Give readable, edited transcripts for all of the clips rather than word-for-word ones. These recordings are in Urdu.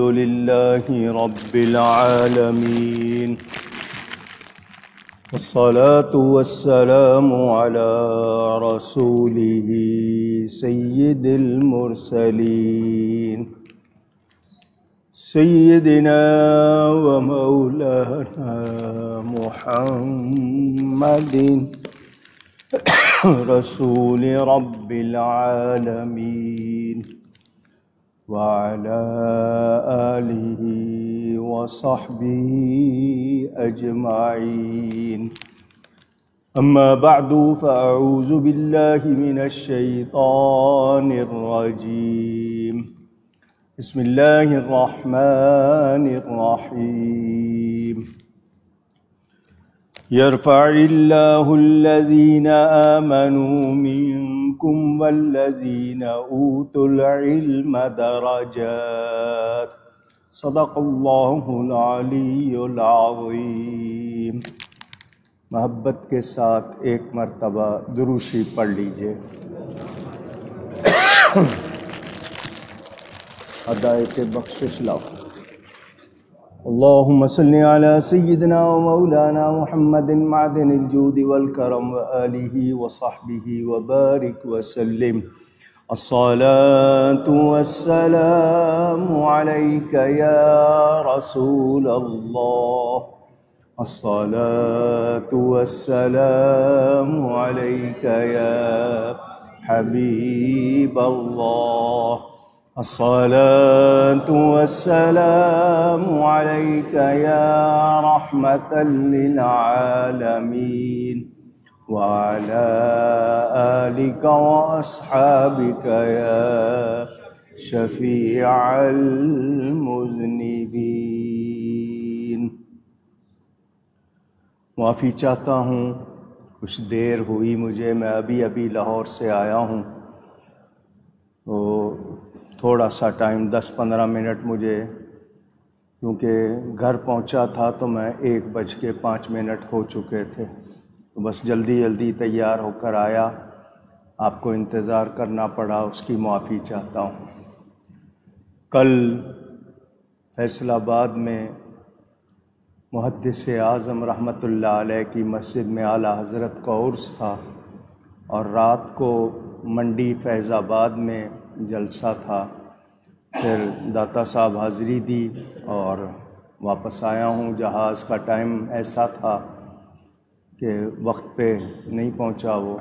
لله رب العالمين والصلاة والسلام على رسوله سيد المرسلين سيدنا ومولانا محمد رسول رب العالمين وعلى آله وصحبه أجمعين أما بعد فأعوذ بالله من الشيطان الرجيم بسم الله الرحمن الرحيم يرفع الله الذين آمنوا منكم والذين أوتوا العلم درجات صدق الله العلی العظیم۔ محبت کے ساتھ ایک مرتبہ درود شریف پڑھ لیجئے۔ ادائے کے بخشش لاؤ۔ اللهم صل على سيدنا ومولانا محمد معدن الجود والكرم وآله وصحبه وبارك وسلم۔ الصلاة والسلام عليك يا رسول الله، الصلاة والسلام عليك يا حبيب الله، الصلاة والسلام عليك يا رحمة للعالمين وعلى آلك وأصحابك يا شفيع المذنبين۔ معافی چاہتا ہوں، کچھ دیر ہوئی مجھے، میں ابھی لاہور سے آیا ہوں، تو تھوڑا سا ٹائم 10-15 منٹ مجھے، کیونکہ گھر پہنچا تھا تو میں 1:05 ہو چکے تھے، تو بس جلدی تیار ہو کر آیا، آپ کو انتظار کرنا پڑا، اس کی معافی چاہتا ہوں۔ کل فیصل آباد میں محدث اعظم رحمۃ اللہ علیہ کی مسجد میں اعلیٰ حضرت کا عرس تھا، اور رات کو منڈی فیض آباد میں جلسہ تھا، پھر داتا صاحب حاضری دی اور واپس آیا ہوں۔ جہاز کا ٹائم ایسا تھا کہ وقت پہ نہیں پہنچا وہ۔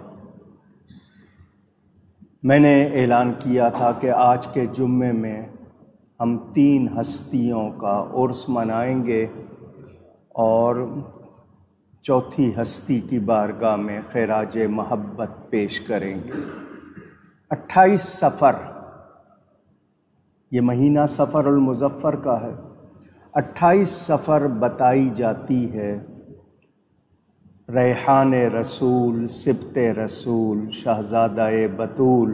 میں نے اعلان کیا تھا کہ آج کے جمعے میں ہم 3 ہستیوں کا عرس منائیں گے اور چوتھی ہستی کی بارگاہ میں خراج محبت پیش کریں گے۔ 28 صفر، یہ مہینہ صفر المظفر کا ہے، 28 صفر بتائی جاتی ہے ریحان رسول، سبط رسول، شہزادہ بطول،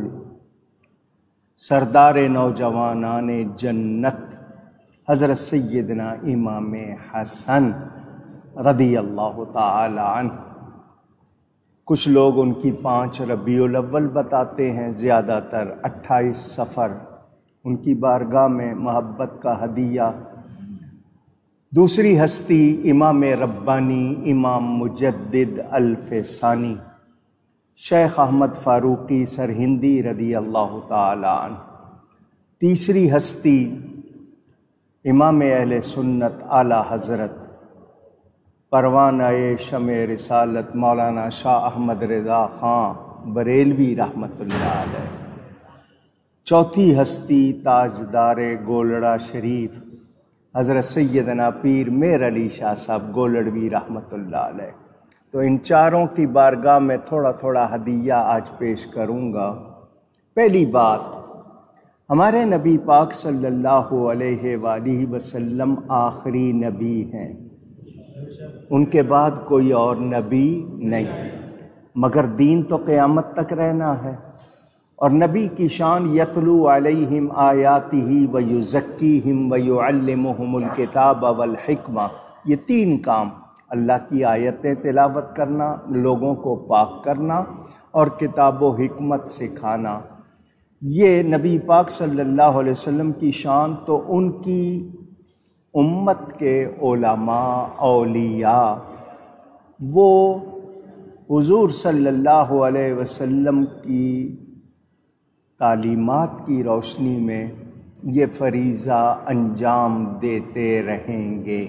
سردار نوجوانان جنت حضرت سیدنا امام حسن رضی اللہ تعالی عنہ۔ کچھ لوگ ان کی 5 ربیع الاول بتاتے ہیں، زیادہ تر 28 صفر ان کی بارگاہ میں محبت کا ہدیہ۔ دوسری ہستی امام ربانی، امام مجدد الف ثانی، شیخ احمد فاروقی سرہندی رضی اللہ تعالی عنہ۔ تیسری ہستی امام اہل سنت اعلیٰ حضرت پروانہ شمع رسالت مولانا شاہ احمد رضا خان بریلوی رحمۃ اللہ علیہ۔ چوتھی ہستی تاجدار گولڑا شریف حضرت سیدنا پیر میر علی شاہ صاحب گولڑوی رحمۃ اللہ علیہ۔ تو ان چاروں کی بارگاہ میں تھوڑا ہدیہ آج پیش کروں گا۔ پہلی بات، ہمارے نبی پاک صلی اللہ علیہ وآلہ وسلم آخری نبی ہیں، ان کے بعد کوئی اور نبی نہیں، مگر دین تو قیامت تک رہنا ہے۔ اور نبی کی شان یتلو علیہم آیاتہ ویزکیہم ویعلمہم الکتاب والحکمہ، یہ 3 کام، اللہ کی آیتیں تلاوت کرنا، لوگوں کو پاک کرنا اور کتاب و حکمت سکھانا۔ یہ نبی پاک صلی اللہ علیہ وسلم کی شان تو ان کی امت کے علماء اولیاء وہ حضور صلی اللہ علیہ وسلم کی تعلیمات کی روشنی میں یہ فریضہ انجام دیتے رہیں گے،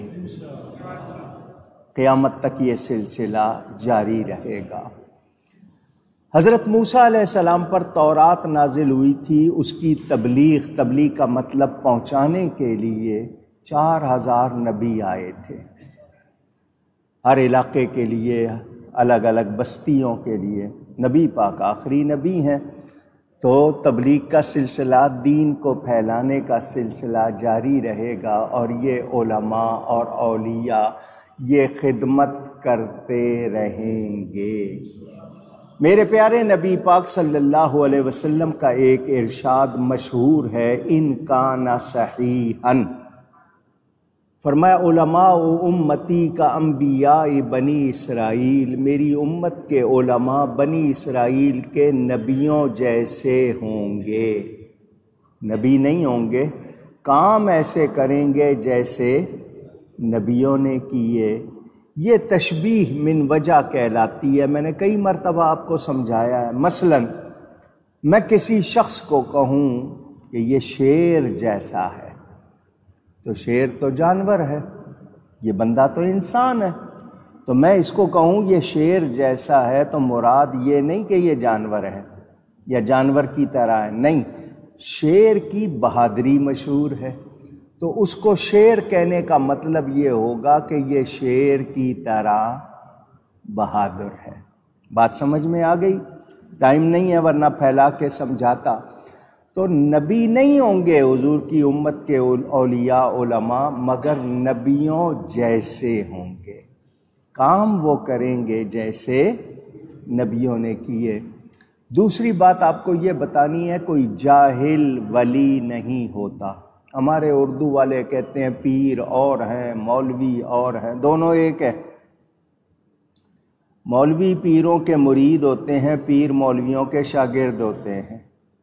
قیامت تک یہ سلسلہ جاری رہے گا۔ حضرت موسیٰ علیہ السلام پر تورات نازل ہوئی تھی، اس کی تبلیغ کا مطلب پہنچانے کے لیے 4000 نبی آئے تھے، ہر علاقے کے لیے، الگ الگ بستیوں کے لیے۔ نبی پاک آخری نبی ہیں، تو تبلیغ کا سلسلہ، دین کو پھیلانے کا سلسلہ جاری رہے گا، اور یہ علماء اور اولیاء یہ خدمت کرتے رہیں گے۔ میرے پیارے نبی پاک صلی اللہ علیہ وسلم کا ایک ارشاد مشہور ہے، ان کان صحیحا، فرمایا علماء امتی کا انبیاء بنی اسرائیل، میری امت کے علماء بنی اسرائیل کے نبیوں جیسے ہوں گے۔ نبی نہیں ہوں گے، کام ایسے کریں گے جیسے نبیوں نے کیے۔ یہ تشبیہ من وجہ کہلاتی ہے، میں نے کئی مرتبہ آپ کو سمجھایا ہے۔ مثلا میں کسی شخص کو کہوں کہ یہ شیر جیسا ہے، تو شیر تو جانور ہے، یہ بندہ تو انسان ہے، تو میں اس کو کہوں یہ شیر جیسا ہے تو مراد یہ نہیں کہ یہ جانور ہے یا جانور کی طرح ہے، نہیں، شیر کی بہادری مشہور ہے، تو اس کو شیر کہنے کا مطلب یہ ہوگا کہ یہ شیر کی طرح بہادر ہے۔ بات سمجھ میں آ گئی؟ ٹائم نہیں ہے ورنہ پھیلا کے سمجھاتا۔ تو نبی نہیں ہوں گے حضور کی امت کے اولیاء علماء، مگر نبیوں جیسے ہوں گے، کام وہ کریں گے جیسے نبیوں نے کیے۔ دوسری بات آپ کو یہ بتانی ہے، کوئی جاہل ولی نہیں ہوتا۔ ہمارے اردو والے کہتے ہیں پیر اور ہیں، مولوی اور ہیں، دونوں ایک ہے۔ مولوی پیروں کے مرید ہوتے ہیں، پیر مولویوں کے شاگرد ہوتے ہیں۔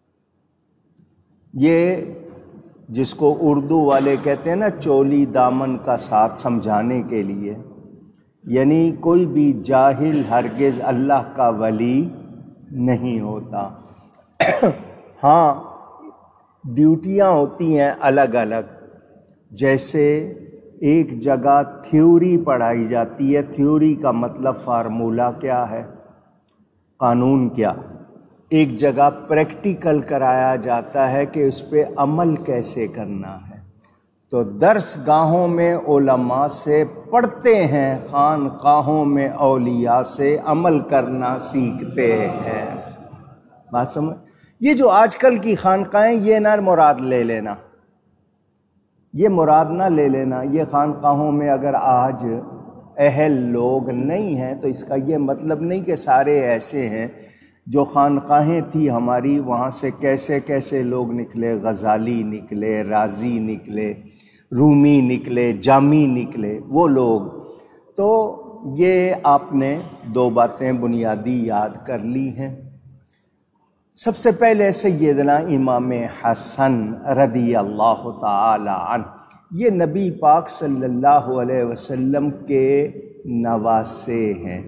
یہ جس کو اردو والے کہتے ہیں نا چولی دامن کا ساتھ سمجھانے کے لیے، یعنی کوئی بھی جاہل ہرگز اللہ کا ولی نہیں ہوتا۔ ہاں ڈیوٹیاں ہوتی ہیں الگ الگ، جیسے ایک جگہ تھیوری پڑھائی جاتی ہے، تھیوری کا مطلب فارمولہ کیا ہے، قانون کیا، ایک جگہ پریکٹیکل کرایا جاتا ہے کہ اس پہ عمل کیسے کرنا ہے۔ تو درس گاہوں میں علماء سے پڑھتے ہیں، خانقاہوں میں اولیاء سے عمل کرنا سیکھتے ہیں۔ بات سمجھ؟ یہ جو آج کل کی خانقاہیں، یہ نہ مراد لے لینا، یہ مراد نہ لے لینا، یہ خانقاہوں میں اگر آج اہل لوگ نہیں ہیں تو اس کا یہ مطلب نہیں کہ سارے ایسے ہیں۔ جو خانقاہیں تھی ہماری، وہاں سے کیسے کیسے لوگ نکلے، غزالی نکلے، رازی نکلے، رومی نکلے، جامی نکلے، وہ لوگ۔ تو یہ آپ نے دو باتیں بنیادی یاد کر لی ہیں۔ سب سے پہلے سیدنا امام حسن رضی اللہ تعالی عنہ، یہ نبی پاک صلی اللہ علیہ وسلم کے نواسے ہیں،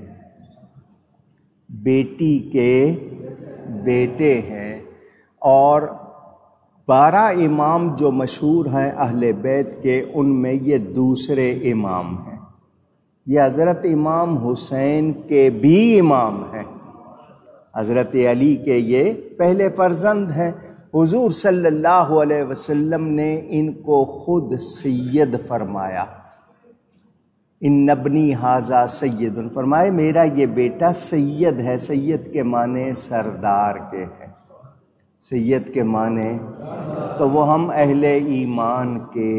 بیٹی کے بیٹے ہیں، اور 12 امام جو مشہور ہیں اہل بیت کے، ان میں یہ دوسرے امام ہیں۔ یہ حضرت امام حسین کے بھی امام ہیں، حضرت علی کے یہ پہلے فرزند ہیں۔ حضور صلی اللہ علیہ وسلم نے ان کو خود سید فرمایا، ان ابنی ھذا سید، فرمائے میرا یہ بیٹا سید ہے۔ سید کے معنی سردار کے ہیں، سید کے معنی، تو وہ ہم اہل ایمان کے،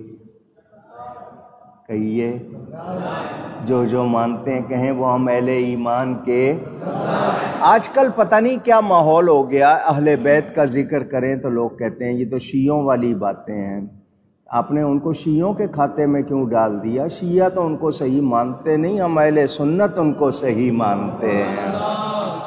کہیے جو مانتے ہیں کہیں وہ ہم اہل ایمان کے۔ آج کل پتہ نہیں کیا ماحول ہو گیا، اہل بیت کا ذکر کریں تو لوگ کہتے ہیں یہ تو شیعوں والی باتیں ہیں۔ آپ نے ان کو شیعوں کے کھاتے میں کیوں ڈال دیا؟ شیعہ تو ان کو صحیح مانتے نہیں، ہم اہل سنت ان کو صحیح مانتے ہیں۔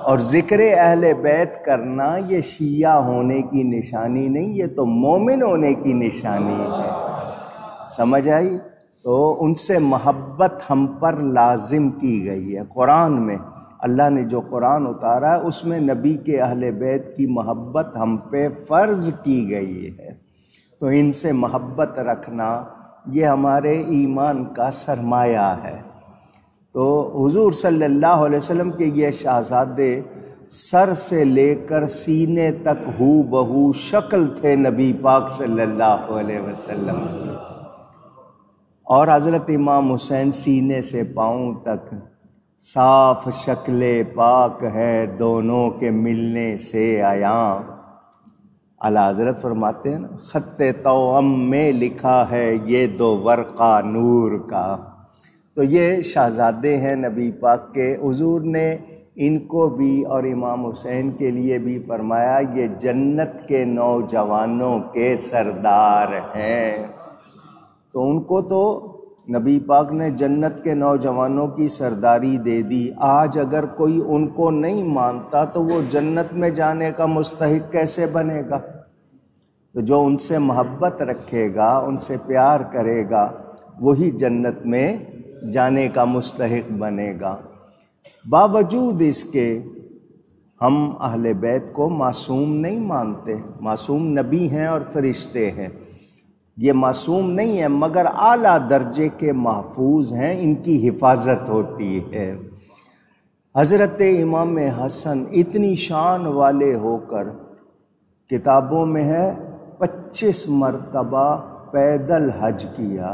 اور ذکر اہل بیت کرنا یہ شیعہ ہونے کی نشانی نہیں، یہ تو مومن ہونے کی نشانی ہے۔ سمجھ آئی؟ تو ان سے محبت ہم پر لازم کی گئی ہے۔ قرآن میں اللہ نے جو قرآن اتارا ہے اس میں نبی کے اہل بیت کی محبت ہم پہ فرض کی گئی ہے، تو ان سے محبت رکھنا یہ ہمارے ایمان کا سرمایہ ہے۔ تو حضور صلی اللہ علیہ وسلم کے یہ شہزادے سر سے لے کر سینے تک ہو بہو شکل تھے نبی پاک صلی اللہ علیہ وسلم، اور حضرت امام حسین سینے سے پاؤں تک صاف شکل پاک ہے دونوں کے ملنے سے عیاں۔ اعلیٰ حضرت فرماتے ہیں نا، خط توأم میں لکھا ہے یہ دو ورقہ نور کا۔ تو یہ شہزادے ہیں نبی پاک کے، حضور نے ان کو بھی اور امام حسین کے لیے بھی فرمایا یہ جنت کے نوجوانوں کے سردار ہیں۔ تو ان کو تو نبی پاک نے جنت کے نوجوانوں کی سرداری دے دی۔ آج اگر کوئی ان کو نہیں مانتا تو وہ جنت میں جانے کا مستحق کیسے بنے گا؟ تو جو ان سے محبت رکھے گا، ان سے پیار کرے گا، وہی جنت میں جانے کا مستحق بنے گا۔ باوجود اس کے ہم اہل بیت کو معصوم نہیں مانتے۔ معصوم نبی ہیں اور فرشتے ہیں، یہ معصوم نہیں ہے مگر اعلیٰ درجے کے محفوظ ہیں، ان کی حفاظت ہوتی ہے۔ حضرت امام حسن اتنی شان والے ہو کر کتابوں میں ہے 25 مرتبہ پیدل حج کیا۔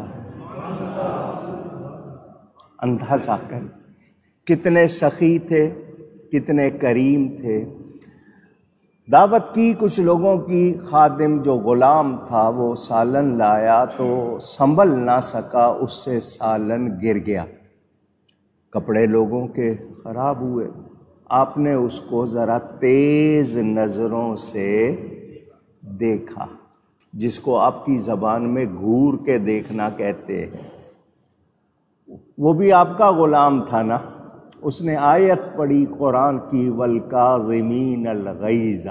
اندازہ کر کتنے سخی تھے، کتنے کریم تھے۔ دعوت کی کچھ لوگوں کی، خادم جو غلام تھا وہ سالن لایا تو سنبھل نہ سکا، اس سے سالن گر گیا، کپڑے لوگوں کے خراب ہوئے۔ آپ نے اس کو ذرا تیز نظروں سے دیکھا، جس کو آپ کی زبان میں گھور کے دیکھنا کہتے ہیں۔ وہ بھی آپ کا غلام تھا نا، اس نے آیت پڑھی قرآن کی والکاظمین الغیظ،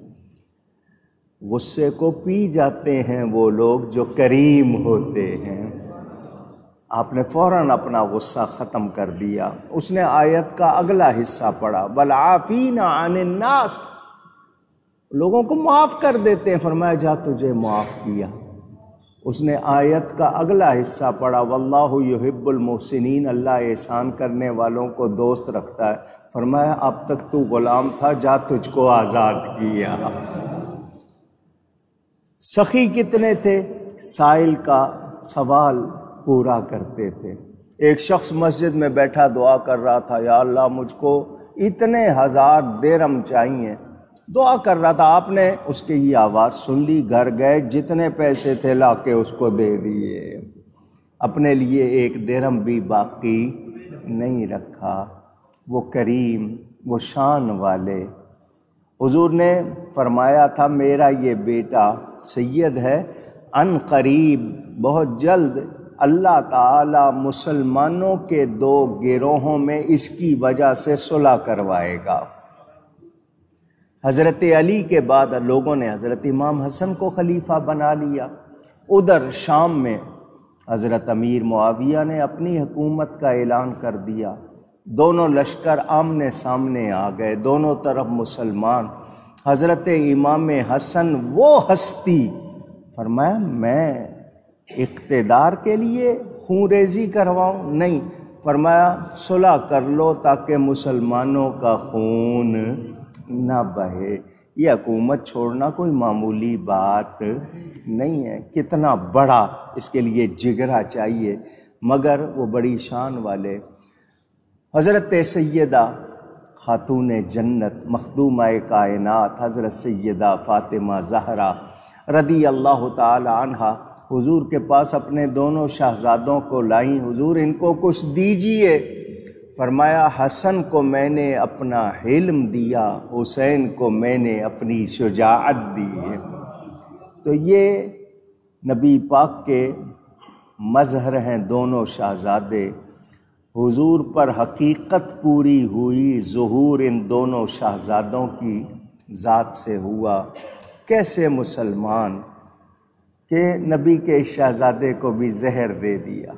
غصے کو پی جاتے ہیں وہ لوگ جو کریم ہوتے ہیں۔ آپ نے فوراً اپنا غصہ ختم کر دیا۔ اس نے آیت کا اگلا حصہ پڑھا والعافین عن الناس، لوگوں کو معاف کر دیتے ہیں، فرمایا جا تجھے معاف کیا۔ اس نے آیت کا اگلا حصہ پڑھا واللہ یحب المحسنین، اللہ احسان کرنے والوں کو دوست رکھتا ہے، فرمایا اب تک تو غلام تھا، جا تجھ کو آزاد کیا۔ سخی کتنے تھے، سائل کا سوال پورا کرتے تھے۔ ایک شخص مسجد میں بیٹھا دعا کر رہا تھا، یا اللہ مجھ کو اتنے 1000 درہم چاہیے، دعا کر رہا تھا۔ آپ نے اس کی یہ آواز سن لی، گھر گئے، جتنے پیسے تھے لا کے اس کو دے دیے، اپنے لیے 1 درہم بھی باقی نہیں رکھا۔ وہ کریم، وہ شان والے۔ حضور نے فرمایا تھا میرا یہ بیٹا سید ہے، ان قریب بہت جلد اللہ تعالی مسلمانوں کے 2 گروہوں میں اس کی وجہ سے صلح کروائے گا۔ حضرت علی کے بعد لوگوں نے حضرت امام حسن کو خلیفہ بنا لیا۔ ادھر شام میں حضرت امیر معاویہ نے اپنی حکومت کا اعلان کر دیا۔ دونوں لشکر آمنے سامنے آ گئے، دونوں طرف مسلمان۔ حضرت امام حسن وہ ہستی، فرمایا میں اقتدار کے لیے خون ریزی کرواؤں؟ نہیں، فرمایا صلح کر لو تاکہ مسلمانوں کا خون نہ بہے۔ یہ حکومت چھوڑنا کوئی معمولی بات نہیں ہے، کتنا بڑا اس کے لیے جگرا چاہیے، مگر وہ بڑی شان والے۔ حضرت سیدہ خاتون جنت مخدومہ کائنات حضرت سیدہ فاطمہ زہرا رضی اللہ تعالی عنہا حضور کے پاس اپنے دونوں شہزادوں کو لائیں، حضور ان کو کچھ دیجئے۔ فرمایا حسن کو میں نے اپنا حلم دیا، حسین کو میں نے اپنی شجاعت دی ہے۔ تو یہ نبی پاک کے مظہر ہیں دونوں شہزادے۔ حضور پر حقیقت پوری ہوئی، ظہور ان دونوں شہزادوں کی ذات سے ہوا۔ کیسے مسلمان کہ نبی کے شہزادے کو بھی زہر دے دیا،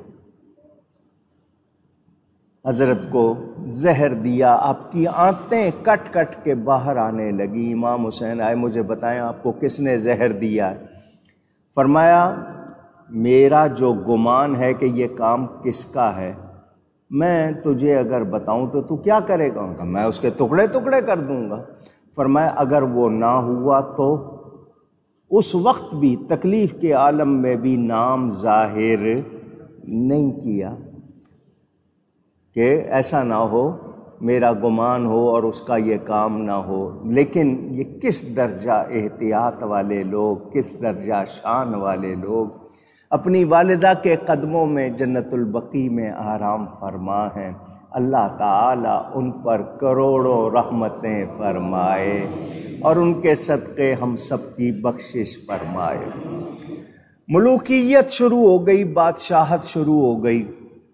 حضرت کو زہر دیا، آپ کی آنتیں کٹ کٹ کے باہر آنے لگی۔ امام حسین آئے، مجھے بتائیں آپ کو کس نے زہر دیا ہے؟ فرمایا میرا جو گمان ہے کہ یہ کام کس کا ہے، میں تجھے اگر بتاؤں تو تو کیا کرے گا؟ میں اس کے ٹکڑے ٹکڑے کر دوں گا۔ فرمایا اگر وہ نہ ہوا تو اس وقت بھی تکلیف کے عالم میں بھی نام ظاہر نہیں کیا کہ ایسا نہ ہو میرا گمان ہو اور اس کا یہ کام نہ ہو۔ لیکن یہ کس درجہ احتیاط والے لوگ، کس درجہ شان والے لوگ اپنی والدہ کے قدموں میں جنت البقیع میں آرام فرما ہیں۔ اللہ تعالیٰ ان پر کروڑوں رحمتیں فرمائے اور ان کے صدقے ہم سب کی بخشش فرمائے۔ ملوکیت شروع ہو گئی، بادشاہت شروع ہو گئی،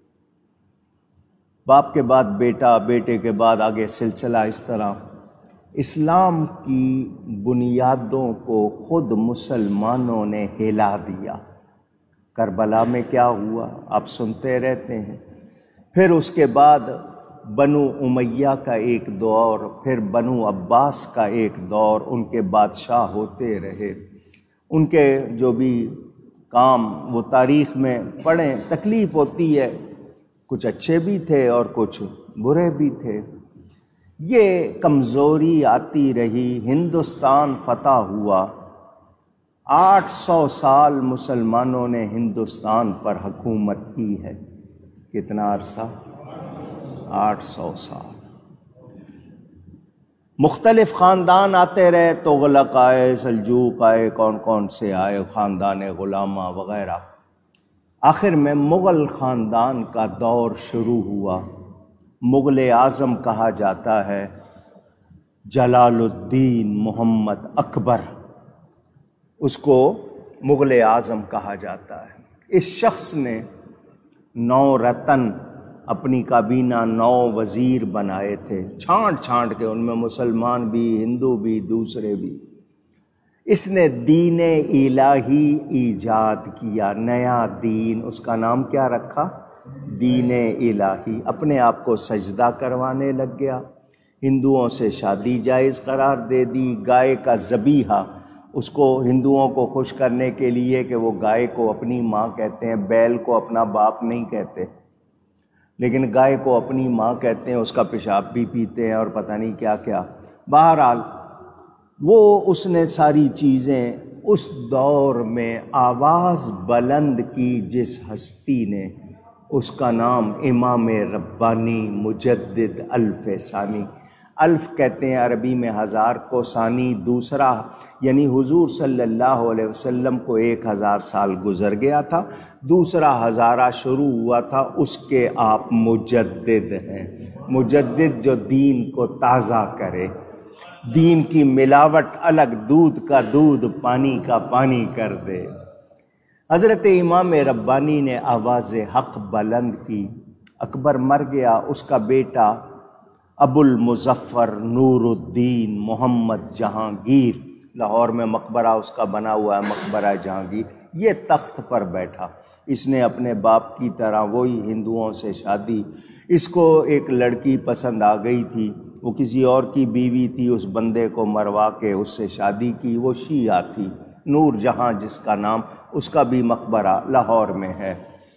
باپ کے بعد بیٹا، بیٹے کے بعد آگے سلسلہ اس طرح۔ اسلام کی بنیادوں کو خود مسلمانوں نے ہلا دیا۔ کربلا میں کیا ہوا آپ سنتے رہتے ہیں۔ پھر اس کے بعد بنو امیہ کا ایک دور، پھر بنو عباس کا ایک دور، ان کے بادشاہ ہوتے رہے۔ ان کے جو بھی کام وہ تاریخ میں پڑھیں، تکلیف ہوتی ہے، کچھ اچھے بھی تھے اور کچھ برے بھی تھے۔ یہ کمزوری آتی رہی، ہندوستان فتح ہوا، 800 سال مسلمانوں نے ہندوستان پر حکومت کی ہے۔ کتنا عرصہ؟ 800 سال۔ مختلف خاندان آتے رہے، تغلق آئے، سلجوق آئے، کون سے آئے، خاندان غلامہ وغیرہ۔ آخر میں مغل خاندان کا دور شروع ہوا۔ مغل اعظم کہا جاتا ہے جلال الدین محمد اکبر، اس کو مغل اعظم کہا جاتا ہے۔ اس شخص نے 9 رتن اپنی کابینہ 9 وزیر بنائے تھے، چھانٹ چھانٹ کے، ان میں مسلمان بھی، ہندو بھی، دوسرے بھی۔ اس نے دین الہی ایجاد کیا، نیا دین، اس کا نام کیا رکھا؟ دین الہی۔ اپنے آپ کو سجدہ کروانے لگ گیا، ہندوؤں سے شادی جائز قرار دے دی، گائے کا ذبیحہ، اس کو ہندوؤں کو خوش کرنے کے لیے کہ وہ گائے کو اپنی ماں کہتے ہیں، بیل کو اپنا باپ نہیں کہتے، لیکن گائے کو اپنی ماں کہتے ہیں، اس کا پیشاب بھی پیتے ہیں اور پتہ نہیں کیا کیا۔ بہرحال وہ اس نے ساری چیزیں اس دور میں آواز بلند کی جس ہستی نے، اس کا نام امام ربانی مجدد الف ثانی۔ الف کہتے ہیں عربی میں 1000 کو، ثانی دوسرا، یعنی حضور صلی اللہ علیہ وسلم کو 1000 سال گزر گیا تھا، دوسرا ہزارہ شروع ہوا تھا، اس کے آپ مجدد ہیں۔ مجدد جو دین کو تازہ کرے، دین کی ملاوٹ الگ، دودھ کا دودھ، پانی کا پانی کر دے۔ حضرت امام ربانی نے آواز حق بلند کی۔ اکبر مر گیا، اس کا بیٹا ابو المظفر نور الدین محمد جہانگیر، لاہور میں مقبرہ اس کا بنا ہوا ہے، مقبرہ جہانگیر، یہ تخت پر بیٹھا۔ اس نے اپنے باپ کی طرح وہی ہندوؤں سے شادی، اس کو ایک لڑکی پسند آ گئی تھی، وہ کسی اور کی بیوی تھی، اس بندے کو مروا کے اس سے شادی کی، وہ شیعہ تھی، نور جہاں جس کا نام، اس کا بھی مقبرہ لاہور میں ہے۔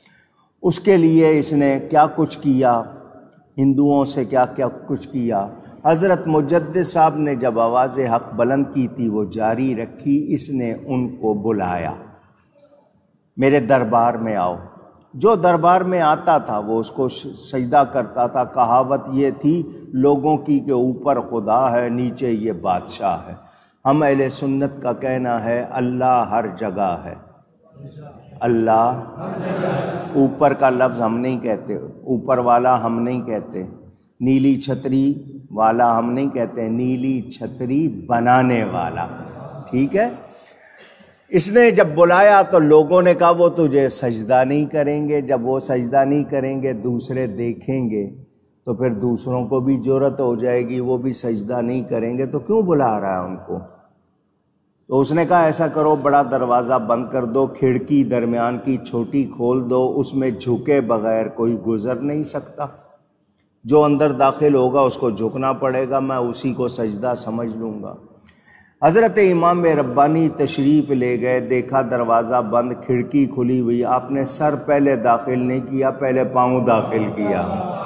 اس کے لیے اس نے کیا کچھ کیا، ہندوؤں سے کیا کیا کچھ کیا۔ حضرت مجدد صاحب نے جب آواز حق بلند کی تھی وہ جاری رکھی، اس نے ان کو بلایا، میرے دربار میں آؤ۔ جو دربار میں آتا تھا وہ اس کو سجدہ کرتا تھا۔ کہاوت یہ تھی لوگوں کی کہ اوپر خدا ہے، نیچے یہ بادشاہ ہے۔ ہم اہل سنت کا کہنا ہے اللہ ہر جگہ ہے، اللہ اوپر کا لفظ ہم نہیں کہتے، اوپر والا ہم نہیں کہتے، نیلی چھتری والا ہم نہیں کہتے، نیلی چھتری بنانے والا، ٹھیک ہے۔ اس نے جب بلایا تو لوگوں نے کہا وہ تجھے سجدہ نہیں کریں گے، جب وہ سجدہ نہیں کریں گے دوسرے دیکھیں گے تو پھر دوسروں کو بھی جرأت ہو جائے گی، وہ بھی سجدہ نہیں کریں گے، تو کیوں بلا رہا ہے ان کو؟ تو اس نے کہا ایسا کرو، بڑا دروازہ بند کر دو، کھڑکی درمیان کی چھوٹی کھول دو، اس میں جھکے بغیر کوئی گزر نہیں سکتا، جو اندر داخل ہوگا اس کو جھکنا پڑے گا، میں اسی کو سجدہ سمجھ لوں گا۔ حضرت امام ربانی تشریف لے گئے، دیکھا دروازہ بند، کھڑکی کھلی ہوئی، آپ نے سر پہلے داخل نہیں کیا، پہلے پاؤں داخل کیا،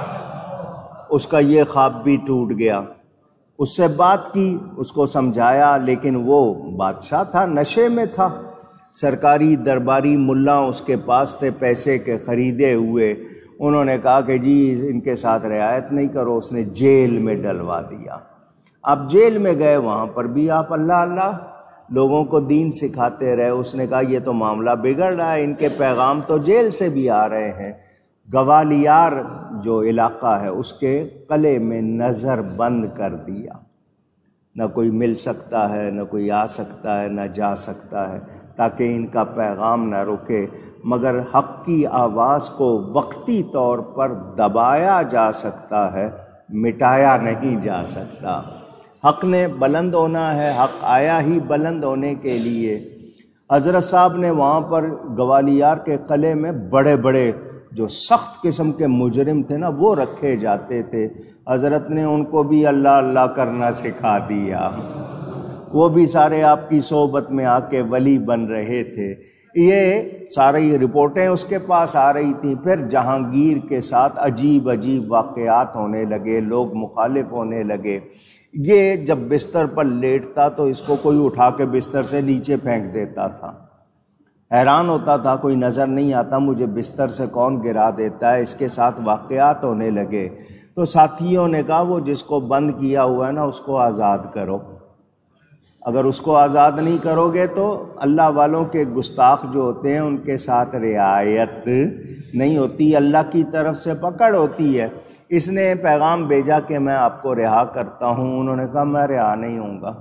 اس کا یہ خواب بھی ٹوٹ گیا۔ اس سے بات کی، اس کو سمجھایا، لیکن وہ بادشاہ تھا، نشے میں تھا، سرکاری درباری ملا اس کے پاس تھے، پیسے کے خریدے ہوئے، انہوں نے کہا کہ جی ان کے ساتھ رعایت نہیں کرو، اس نے جیل میں ڈلوا دیا۔ آپ جیل میں گئے، وہاں پر بھی آپ اللہ اللہ لوگوں کو دین سکھاتے رہے۔ اس نے کہا یہ تو معاملہ بگڑ رہا ہے، ان کے پیغام تو جیل سے بھی آ رہے ہیں۔ گوالیار جو علاقہ ہے اس کے قلعے میں نظر بند کر دیا، نہ کوئی مل سکتا ہے، نہ کوئی آ سکتا ہے، نہ جا سکتا ہے، تاکہ ان کا پیغام نہ رکے، مگر حق کی آواز کو وقتی طور پر دبایا جا سکتا ہے، مٹایا نہیں جا سکتا۔ حق نے بلند ہونا ہے، حق آیا ہی بلند ہونے کے لیے۔ حضرت صاحب نے وہاں پر گوالیار کے قلعے میں بڑے بڑے جو سخت قسم کے مجرم تھے نا وہ رکھے جاتے تھے، حضرت نے ان کو بھی اللہ اللہ کرنا سکھا دیا، وہ بھی سارے آپ کی صحبت میں آ کے ولی بن رہے تھے۔ یہ ساری رپورٹیں اس کے پاس آ رہی تھیں۔ پھر جہانگیر کے ساتھ عجیب عجیب واقعات ہونے لگے، لوگ مخالف ہونے لگے۔ یہ جب بستر پر لیٹتا تو اس کو کوئی اٹھا کے بستر سے نیچے پھینک دیتا تھا، حیران ہوتا تھا، کوئی نظر نہیں آتا، مجھے بستر سے کون گرا دیتا ہے۔ اس کے ساتھ واقعات ہونے لگے تو ساتھیوں نے کہا وہ جس کو بند کیا ہوا ہے نا اس کو آزاد کرو، اگر اس کو آزاد نہیں کرو گے تو اللہ والوں کے گستاخ جو ہوتے ہیں ان کے ساتھ رعایت نہیں ہوتی، اللہ کی طرف سے پکڑ ہوتی ہے۔ اس نے پیغام بھیجا کہ میں آپ کو رہا کرتا ہوں، انہوں نے کہا میں رہا نہیں ہوں گا،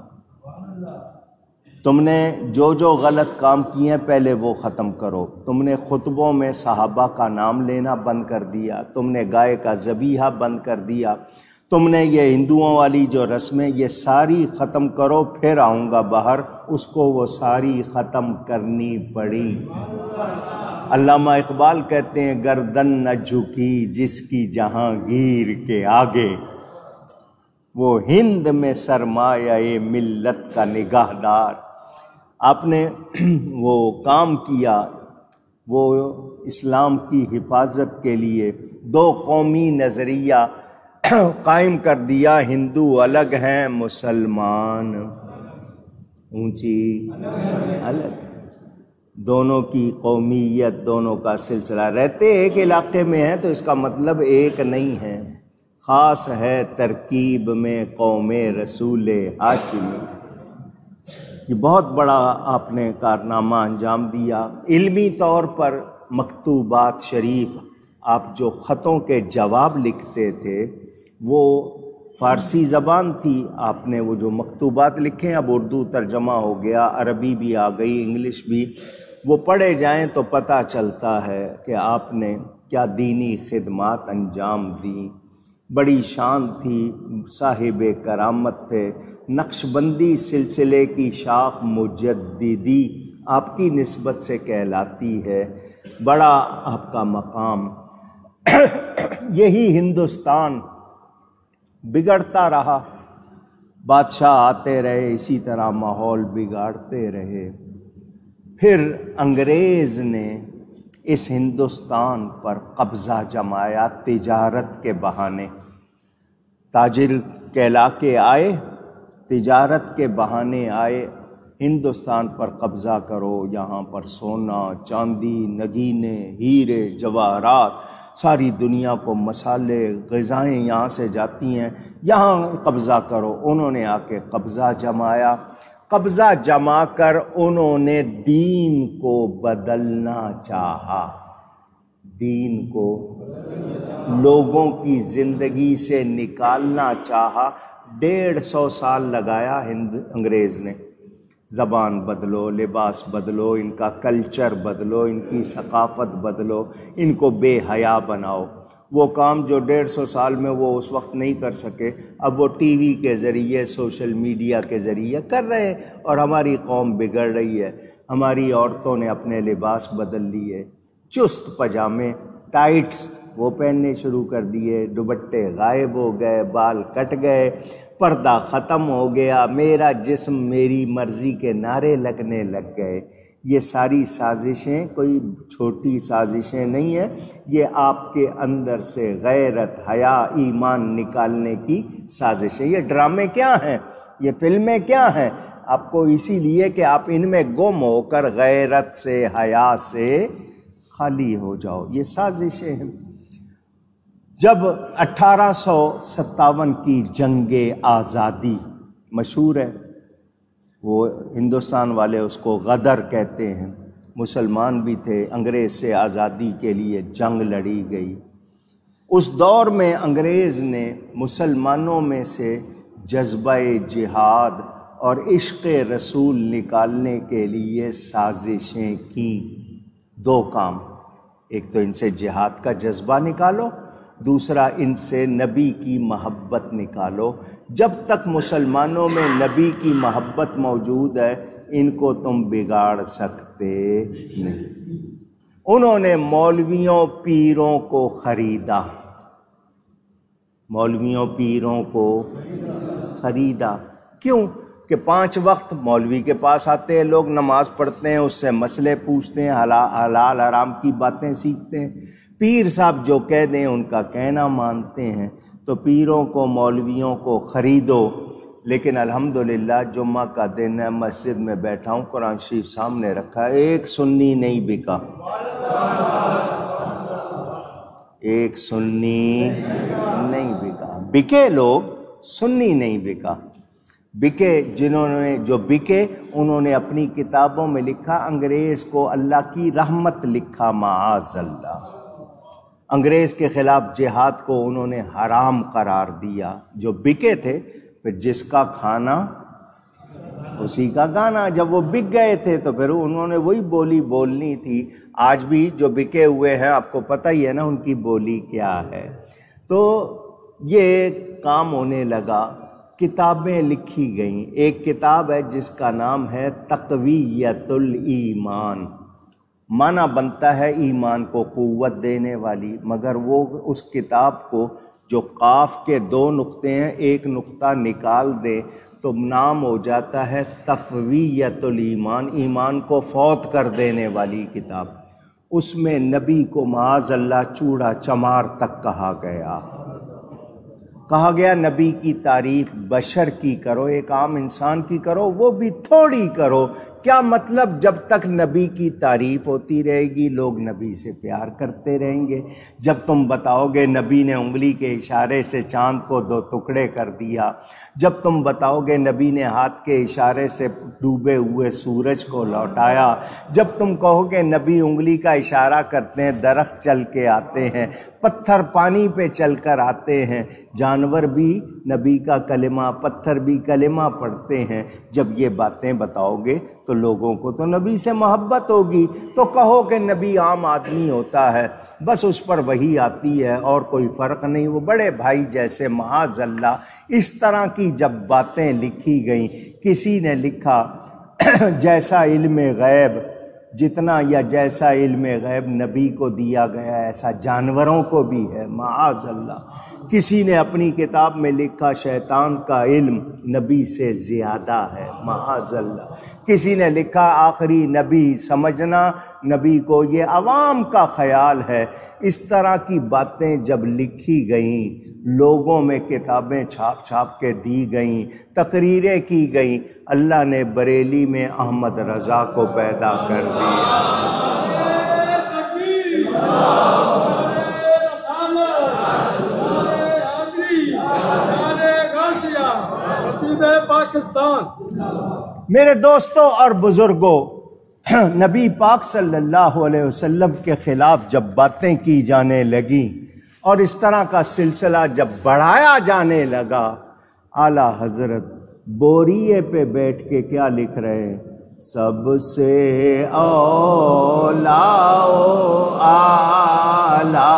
تم نے جو جو غلط کام کیے ہیں پہلے وہ ختم کرو، تم نے خطبوں میں صحابہ کا نام لینا بند کر دیا، تم نے گائے کا ذبیحہ بند کر دیا، تم نے یہ ہندوؤں والی جو رسمیں یہ ساری ختم کرو، پھر آؤں گا باہر۔ اس کو وہ ساری ختم کرنی پڑی۔ علامہ اقبال کہتے ہیں گردن نہ جھکی جس کی جہانگیر کے آگے، وہ ہند میں سرمایہ ملت کا نگہدار۔ آپ نے وہ کام کیا، وہ اسلام کی حفاظت کے لیے دو قومی نظریہ قائم کر دیا، ہندو الگ ہیں، مسلمان اونچی الگ، دونوں کی قومیت، دونوں کا سلسلہ، رہتے ایک علاقے میں ہیں تو اس کا مطلب ایک نہیں ہے، خاص ہے ترکیب میں قوم رسول ہاشمی۔ یہ بہت بڑا آپ نے کارنامہ انجام دیا۔ علمی طور پر مکتوبات شریف، آپ جو خطوں کے جواب لکھتے تھے وہ فارسی زبان تھی، آپ نے وہ جو مکتوبات لکھے اب اردو ترجمہ ہو گیا، عربی بھی آ گئی، انگلش بھی، وہ پڑھے جائیں تو پتہ چلتا ہے کہ آپ نے کیا دینی خدمات انجام دیں۔ بڑی شان تھی، صاحب کرامت تھے، نقش بندی سلسلے کی شاخ مجددی آپ کی نسبت سے کہلاتی ہے، بڑا آپ کا مقام۔ یہی ہندوستان بگڑتا رہا، بادشاہ آتے رہے، اسی طرح ماحول بگاڑتے رہے۔ پھر انگریز نے اس ہندوستان پر قبضہ جمایا تجارت کے بہانے، تاجر کہلا کے آئے، تجارت کے بہانے آئے، ہندوستان پر قبضہ کرو، یہاں پر سونا چاندی نگینے ہیرے جواہرات، ساری دنیا کو مسالے غذائیں یہاں سے جاتی ہیں، یہاں قبضہ کرو۔ انہوں نے آ کے قبضہ جمایا، قبضہ جما کر انہوں نے دین کو بدلنا چاہا، دین کو لوگوں کی زندگی سے نکالنا چاہا۔ 150 سال لگایا انگریز نے، زبان بدلو، لباس بدلو، ان کا کلچر بدلو، ان کی ثقافت بدلو، ان کو بے حیا بناؤ۔ وہ کام جو 150 سال میں وہ اس وقت نہیں کر سکے، اب وہ ٹی وی کے ذریعے، سوشل میڈیا کے ذریعے کر رہے ہیں، اور ہماری قوم بگڑ رہی ہے۔ ہماری عورتوں نے اپنے لباس بدل لیے، چست پجامے، ٹائٹس وہ پہننے شروع کر دیے، دوپٹے غائب ہو گئے، بال کٹ گئے، پردہ ختم ہو گیا، میرا جسم میری مرضی کے نعرے لگنے لگ گئے۔ یہ ساری سازشیں کوئی چھوٹی سازشیں نہیں ہیں، یہ آپ کے اندر سے غیرت، حیا، ایمان نکالنے کی سازشیں۔ یہ ڈرامے کیا ہیں، یہ فلمیں کیا ہیں؟ آپ کو اسی لیے کہ آپ ان میں گم ہو کر غیرت سے، حیا سے خالی ہو جاؤ، یہ سازشیں ہیں۔ جب 1857 کی جنگ آزادی مشہور ہے، وہ ہندوستان والے اس کو غدر کہتے ہیں، مسلمان بھی تھے، انگریز سے آزادی کے لیے جنگ لڑی گئی۔ اس دور میں انگریز نے مسلمانوں میں سے جذبہ جہاد اور عشق رسول نکالنے کے لیے سازشیں کیں۔ دو کام، ایک تو ان سے جہاد کا جذبہ نکالو، دوسرا ان سے نبی کی محبت نکالو۔ جب تک مسلمانوں میں نبی کی محبت موجود ہے، ان کو تم بگاڑ سکتے نہیں۔ انہوں نے مولویوں پیروں کو خریدا، مولویوں پیروں کو خریدا۔ کیوں؟ کہ 5 وقت مولوی کے پاس آتے ہیں لوگ، نماز پڑھتے ہیں، اس سے مسئلے پوچھتے ہیں، حلال حرام کی باتیں سیکھتے ہیں۔ پیر صاحب جو کہہ دیں ان کا کہنا مانتے ہیں، تو پیروں کو، مولویوں کو خریدو۔ لیکن الحمدللہ جمعہ کا دن ہے، مسجد میں بیٹھا ہوں، قرآن شریف سامنے رکھا، ایک سنی نہیں بکا، ایک سنی نہیں بکا۔ بکے لوگ، سنی نہیں بکا۔ بکے جو بکے انہوں نے اپنی کتابوں میں لکھا، انگریز کو اللہ کی رحمت لکھا، معاذ اللہ۔ انگریز کے خلاف جہاد کو انہوں نے حرام قرار دیا۔ جو بکے تھے، پھر جس کا کھانا اسی کا گانا۔ جب وہ بک گئے تھے تو پھر انہوں نے وہی بولی بولنی تھی۔ آج بھی جو بکے ہوئے ہیں، آپ کو پتہ ہی ہے نا ان کی بولی کیا ہے۔ تو یہ کام ہونے لگا، کتابیں لکھی گئیں۔ ایک کتاب ہے جس کا نام ہے تقویۃ الایمان، معنی بنتا ہے ایمان کو قوت دینے والی، مگر وہ اس کتاب کو جو قاف کے 2 نقطے ہیں، ایک نقطہ نکال دے تو نام ہو جاتا ہے تفویۃ الایمان، ایمان کو فوت کر دینے والی کتاب۔ اس میں نبی کو معاذ اللہ چوڑا چمار تک کہا گیا نبی کی تعریف بشر کی کرو، ایک عام انسان کی کرو، وہ بھی تھوڑی کرو۔ کیا مطلب؟ جب تک نبی کی تعریف ہوتی رہے گی، لوگ نبی سے پیار کرتے رہیں گے۔ جب تم بتاؤ گے نبی نے انگلی کے اشارے سے چاند کو 2 ٹکڑے کر دیا، جب تم بتاؤ گے نبی نے ہاتھ کے اشارے سے ڈوبے ہوئے سورج کو لوٹایا، جب تم کہو گے نبی انگلی کا اشارہ کرتے ہیں، درخت چل کے آتے ہیں، پتھر پانی پہ چل کر آتے ہیں، جانور بھی نبی کا کلمہ، پتھر بھی کلمہ پڑھتے ہیں، جب یہ باتیں بتاؤ گے تو لوگوں کو تو نبی سے محبت ہوگی۔ تو کہو کہ نبی عام آدمی ہوتا ہے، بس اس پر وحی آتی ہے اور کوئی فرق نہیں، وہ بڑے بھائی جیسے، معاذ اللہ۔ اس طرح کی جب باتیں لکھی گئیں، کسی نے لکھا جیسا علم غیب جتنا یا جیسا علم غیب نبی کو دیا گیا ایسا جانوروں کو بھی ہے، معاذ اللہ۔ کسی نے اپنی کتاب میں لکھا شیطان کا علم نبی سے زیادہ ہے، معاذ اللہ۔ کسی نے لکھا آخری نبی سمجھنا نبی کو یہ عوام کا خیال ہے۔ اس طرح کی باتیں جب لکھی گئیں، لوگوں میں کتابیں چھاپ چھاپ کے دی گئیں، تقریریں کی گئیں، اللہ نے بریلی میں احمد رضا کو پیدا کر دیا۔ میرے دوستوں اور بزرگوں، نبی پاک صلی اللہ علیہ وسلم کے خلاف جب باتیں کی جانے لگیں اور اس طرح کا سلسلہ جب بڑھایا جانے لگا، اعلیٰ حضرت بوریے پہ بیٹھ کے کیا لکھ رہے ہیں؟ سب سے اولا اعلیٰ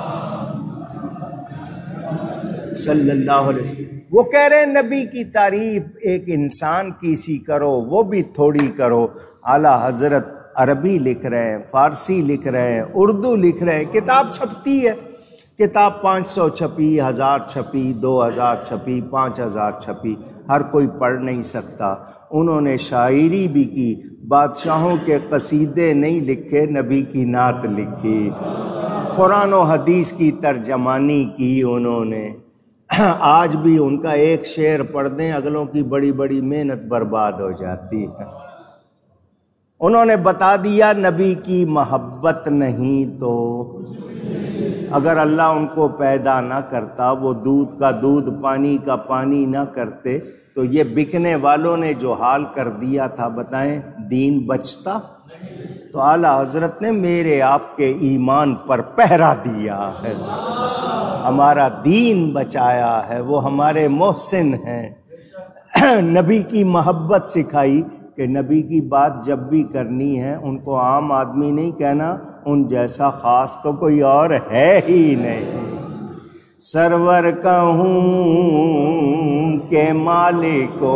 صلی اللہ علیہ وسلم۔ وہ کہہ رہے ہیں نبی کی تعریف ایک انسان کی سی کرو، وہ بھی تھوڑی کرو۔ اعلیٰ حضرت عربی لکھ رہے ہیں، فارسی لکھ رہے ہیں، اردو لکھ رہے ہیں، کتاب چھپتی ہے، کتاب 500 چھپی، 1000 چھپی، 2000 چھپی، 5000 چھپی، ہر کوئی پڑھ نہیں سکتا۔ انہوں نے شاعری بھی کی، بادشاہوں کے قصیدے نہیں لکھے، نبی کی نعت لکھی، قرآن و حدیث کی ترجمانی کی انہوں نے۔ آج بھی ان کا ایک شعر پڑھ دیں، اگلوں کی بڑی بڑی محنت برباد ہو جاتی ہے۔ انہوں نے بتا دیا نبی کی محبت نہیں تو اگر اللہ ان کو پیدا نہ کرتا، وہ دودھ کا دودھ پانی کا پانی نہ کرتے، تو یہ بکنے والوں نے جو حال کر دیا تھا، بتائیں دین بچتا؟ تو اعلیٰ حضرت نے میرے آپ کے ایمان پر پہرا دیا ہے، ہمارا دین بچایا ہے، وہ ہمارے محسن ہیں۔ نبی کی محبت سکھائی کہ نبی کی بات جب بھی کرنی ہے ان کو عام آدمی نہیں کہنا، ان جیسا خاص تو کوئی اور ہے ہی نہیں۔ سرور کہوں کہ مالک کو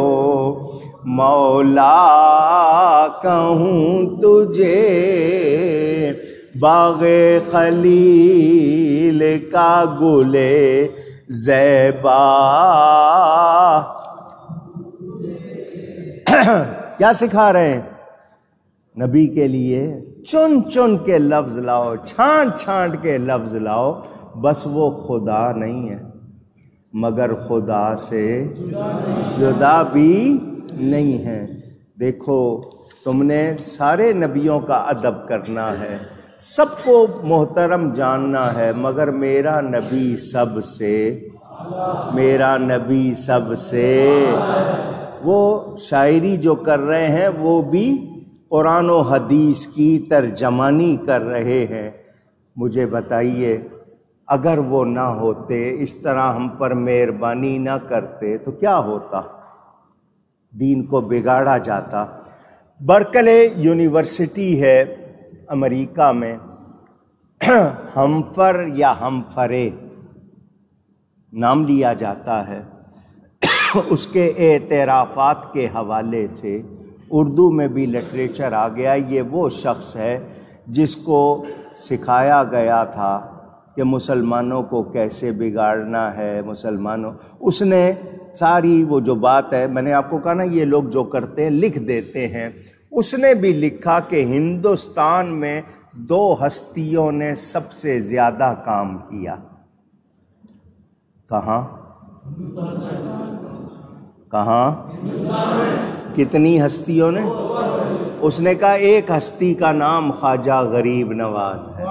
مولا کہوں تجھے، باغ خلیل کا گلے زیبا۔ کیا سکھا رہے ہیں؟ نبی کے لیے چن چن کے لفظ لاؤ، چھانٹ چھانٹ کے لفظ لاؤ، بس وہ خدا نہیں ہے، مگر خدا سے جدا بھی نہیں ہے۔ دیکھو تم نے سارے نبیوں کا ادب کرنا ہے، سب کو محترم جاننا ہے، مگر میرا نبی سب سے، میرا نبی سب سے۔ وہ شاعری جو کر رہے ہیں وہ بھی قرآن و حدیث کی ترجمانی کر رہے ہیں۔ مجھے بتائیے اگر وہ نہ ہوتے، اس طرح ہم پر مہربانی نہ کرتے تو کیا ہوتا؟ دین کو بگاڑا جاتا۔ برکلے یونیورسٹی ہے امریکہ میں، ہمفر یا ہمفرے نام لیا جاتا ہے۔ اس کے اعترافات کے حوالے سے اردو میں بھی لٹریچر آ گیا۔ یہ وہ شخص ہے جس کو سکھایا گیا تھا کہ مسلمانوں کو کیسے بگاڑنا ہے، مسلمانوں، اس نے ساری وہ جو بات ہے، میں نے آپ کو کہا نا یہ لوگ جو کرتے ہیں لکھ دیتے ہیں، اس نے بھی لکھا کہ ہندوستان میں 2 ہستیوں نے سب سے زیادہ کام کیا۔ کہاں کہاں؟ کتنی ہستیوں نے؟ اس نے کہا ایک ہستی کا نام خواجہ غریب نواز ہے،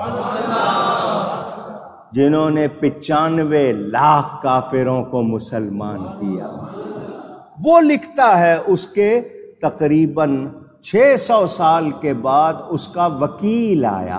جنہوں نے 95 لاکھ کافروں کو مسلمان کیا۔ وہ لکھتا ہے اس کے تقریباً 600 سال کے بعد اس کا وکیل آیا،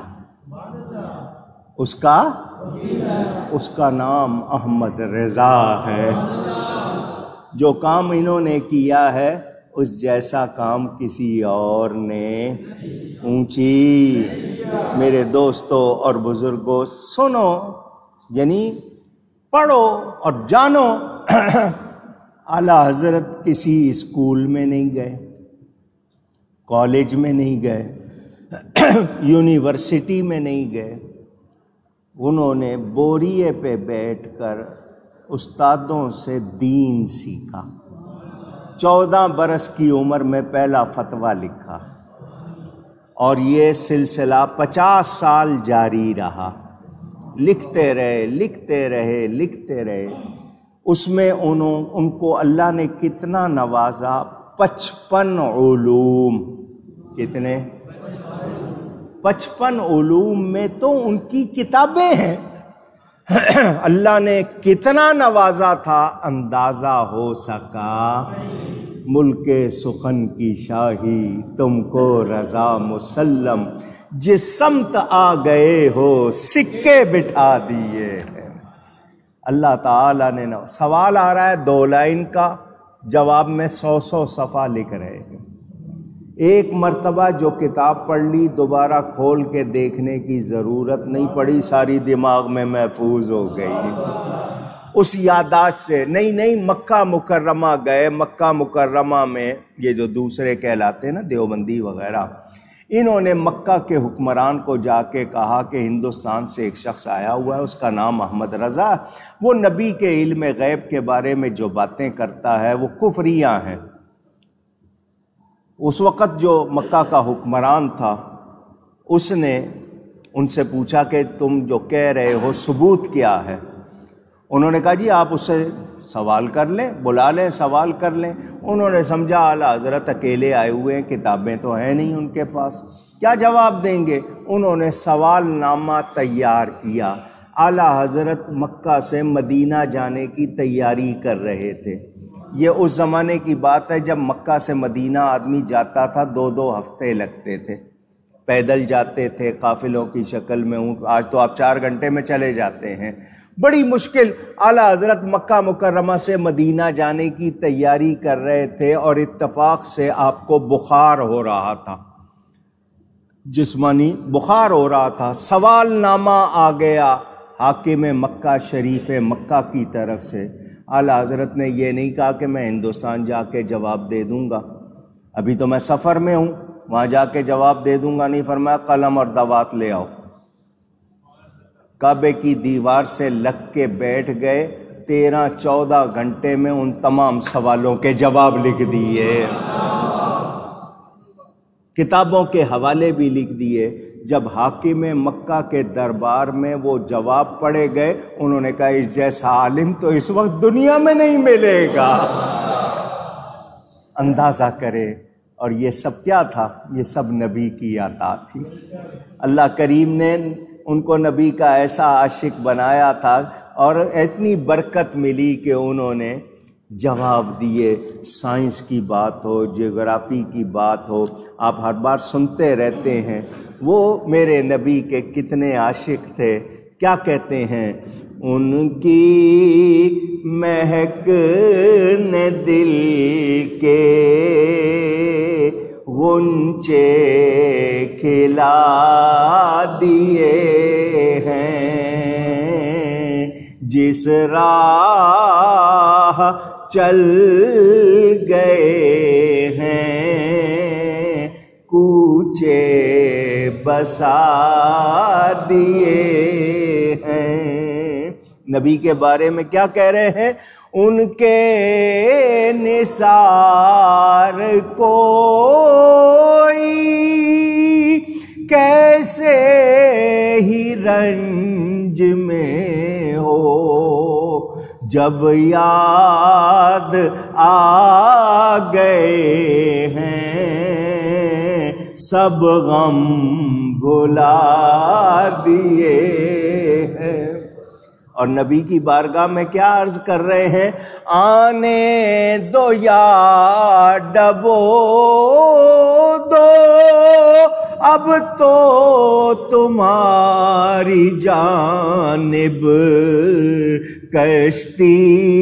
اس کا نام احمد رضا ہے۔ جو کام انہوں نے کیا ہے اس جیسا کام کسی اور نے۔ اونچی میرے دوستوں اور بزرگوں سنو، یعنی پڑھو اور جانو۔ اعلیٰ حضرت کسی اسکول میں نہیں گئے، کالج میں نہیں گئے، یونیورسٹی میں نہیں گئے، انہوں نے بوریے پہ بیٹھ کر استادوں سے دین سیکھا۔ 14 برس کی عمر میں پہلا فتویٰ لکھا اور یہ سلسلہ 50 سال جاری رہا۔ لکھتے رہے۔ اس میں ان کو اللہ نے کتنا نوازا، 55 علوم۔ کتنے؟ 55 علوم میں تو ان کی کتابیں ہیں۔ اللہ نے کتنا نوازا تھا اندازہ ہو سکا۔ ملک سخن کی شاہی تم کو رضا مسلم، جس سمت آ گئے ہو سکے بٹھا دیے ہیں۔ اللہ تعالیٰ نے سوال آ رہا ہے 2 لائن کا، جواب میں 100 صفحہ لکھ رہے ہیں۔ ایک مرتبہ جو کتاب پڑھ لی دوبارہ کھول کے دیکھنے کی ضرورت نہیں پڑی، ساری دماغ میں محفوظ ہو گئی اس یادداشت سے۔ نہیں مکہ مکرمہ گئے، مکہ مکرمہ میں یہ جو دوسرے کہلاتے ہیں نا دیوبندی وغیرہ، انہوں نے مکہ کے حکمران کو جا کے کہا کہ ہندوستان سے ایک شخص آیا ہوا ہے، اس کا نام احمد رضا، وہ نبی کے علم غیب کے بارے میں جو باتیں کرتا ہے وہ کفریاں ہیں۔ اس وقت جو مکہ کا حکمران تھا اس نے ان سے پوچھا کہ تم جو کہہ رہے ہو ثبوت کیا ہے؟ انہوں نے کہا جی آپ اس سے سوال کر لیں، بلا لیں، سوال کر لیں۔ انہوں نے سمجھا اعلیٰ حضرت اکیلے آئے ہوئے ہیں، کتابیں تو ہیں نہیں ان کے پاس، کیا جواب دیں گے؟ انہوں نے سوال نامہ تیار کیا۔ اعلیٰ حضرت مکہ سے مدینہ جانے کی تیاری کر رہے تھے۔ یہ اس زمانے کی بات ہے جب مکہ سے مدینہ آدمی جاتا تھا 2 ہفتے لگتے تھے، پیدل جاتے تھے قافلوں کی شکل میں۔ آج تو آپ 4 گھنٹے میں چلے جاتے ہیں، بڑی مشکل۔ اعلیٰ حضرت مکہ مکرمہ سے مدینہ جانے کی تیاری کر رہے تھے اور اتفاق سے آپ کو بخار ہو رہا تھا، جسمانی بخار ہو رہا تھا۔ سوال نامہ آ گیا حاکم مکہ شریف مکہ کی طرف سے۔ اعلیٰ حضرت نے یہ نہیں کہا کہ میں ہندوستان جا کے جواب دے دوں گا، ابھی تو میں سفر میں ہوں، وہاں جا کے جواب دے دوں گا نہیں، فرمایا قلم اور دوات لے آؤ۔ کعبے کی دیوار سے لگ کے بیٹھ گئے، 13-14 گھنٹے میں ان تمام سوالوں کے جواب لکھ دیے، کتابوں کے حوالے بھی لکھ دیے۔ جب حاکم مکہ کے دربار میں وہ جواب پڑھے گئے، انہوں نے کہا اس جیسا عالم تو اس وقت دنیا میں نہیں ملے گا۔ اندازہ کرے، اور یہ سب کیا تھا؟ یہ سب نبی کی عطا تھی۔ اللہ کریم نے ان کو نبی کا ایسا عاشق بنایا تھا اور اتنی برکت ملی کہ انہوں نے جواب دیے۔ سائنس کی بات ہو، جغرافی کی بات ہو، آپ ہر بار سنتے رہتے ہیں وہ میرے نبی کے کتنے عاشق تھے۔ کیا کہتے ہیں؟ ان کی مہک نے دل کے غنچے کھلا دیے ہیں، جس راہ چل گئے ہیں کوچے بسا دیے ہیں۔ نبی کے بارے میں کیا کہہ رہے ہیں؟ ان کے نثار کوئی کیسے ہی رنج میں ہو، جب یاد آ گئے ہیں سب غم بھلا دیے ہیں۔ اور نبی کی بارگاہ میں کیا عرض کر رہے ہیں؟ آنے دو یا ڈبو دو، اب تو تمہاری جانب کشتی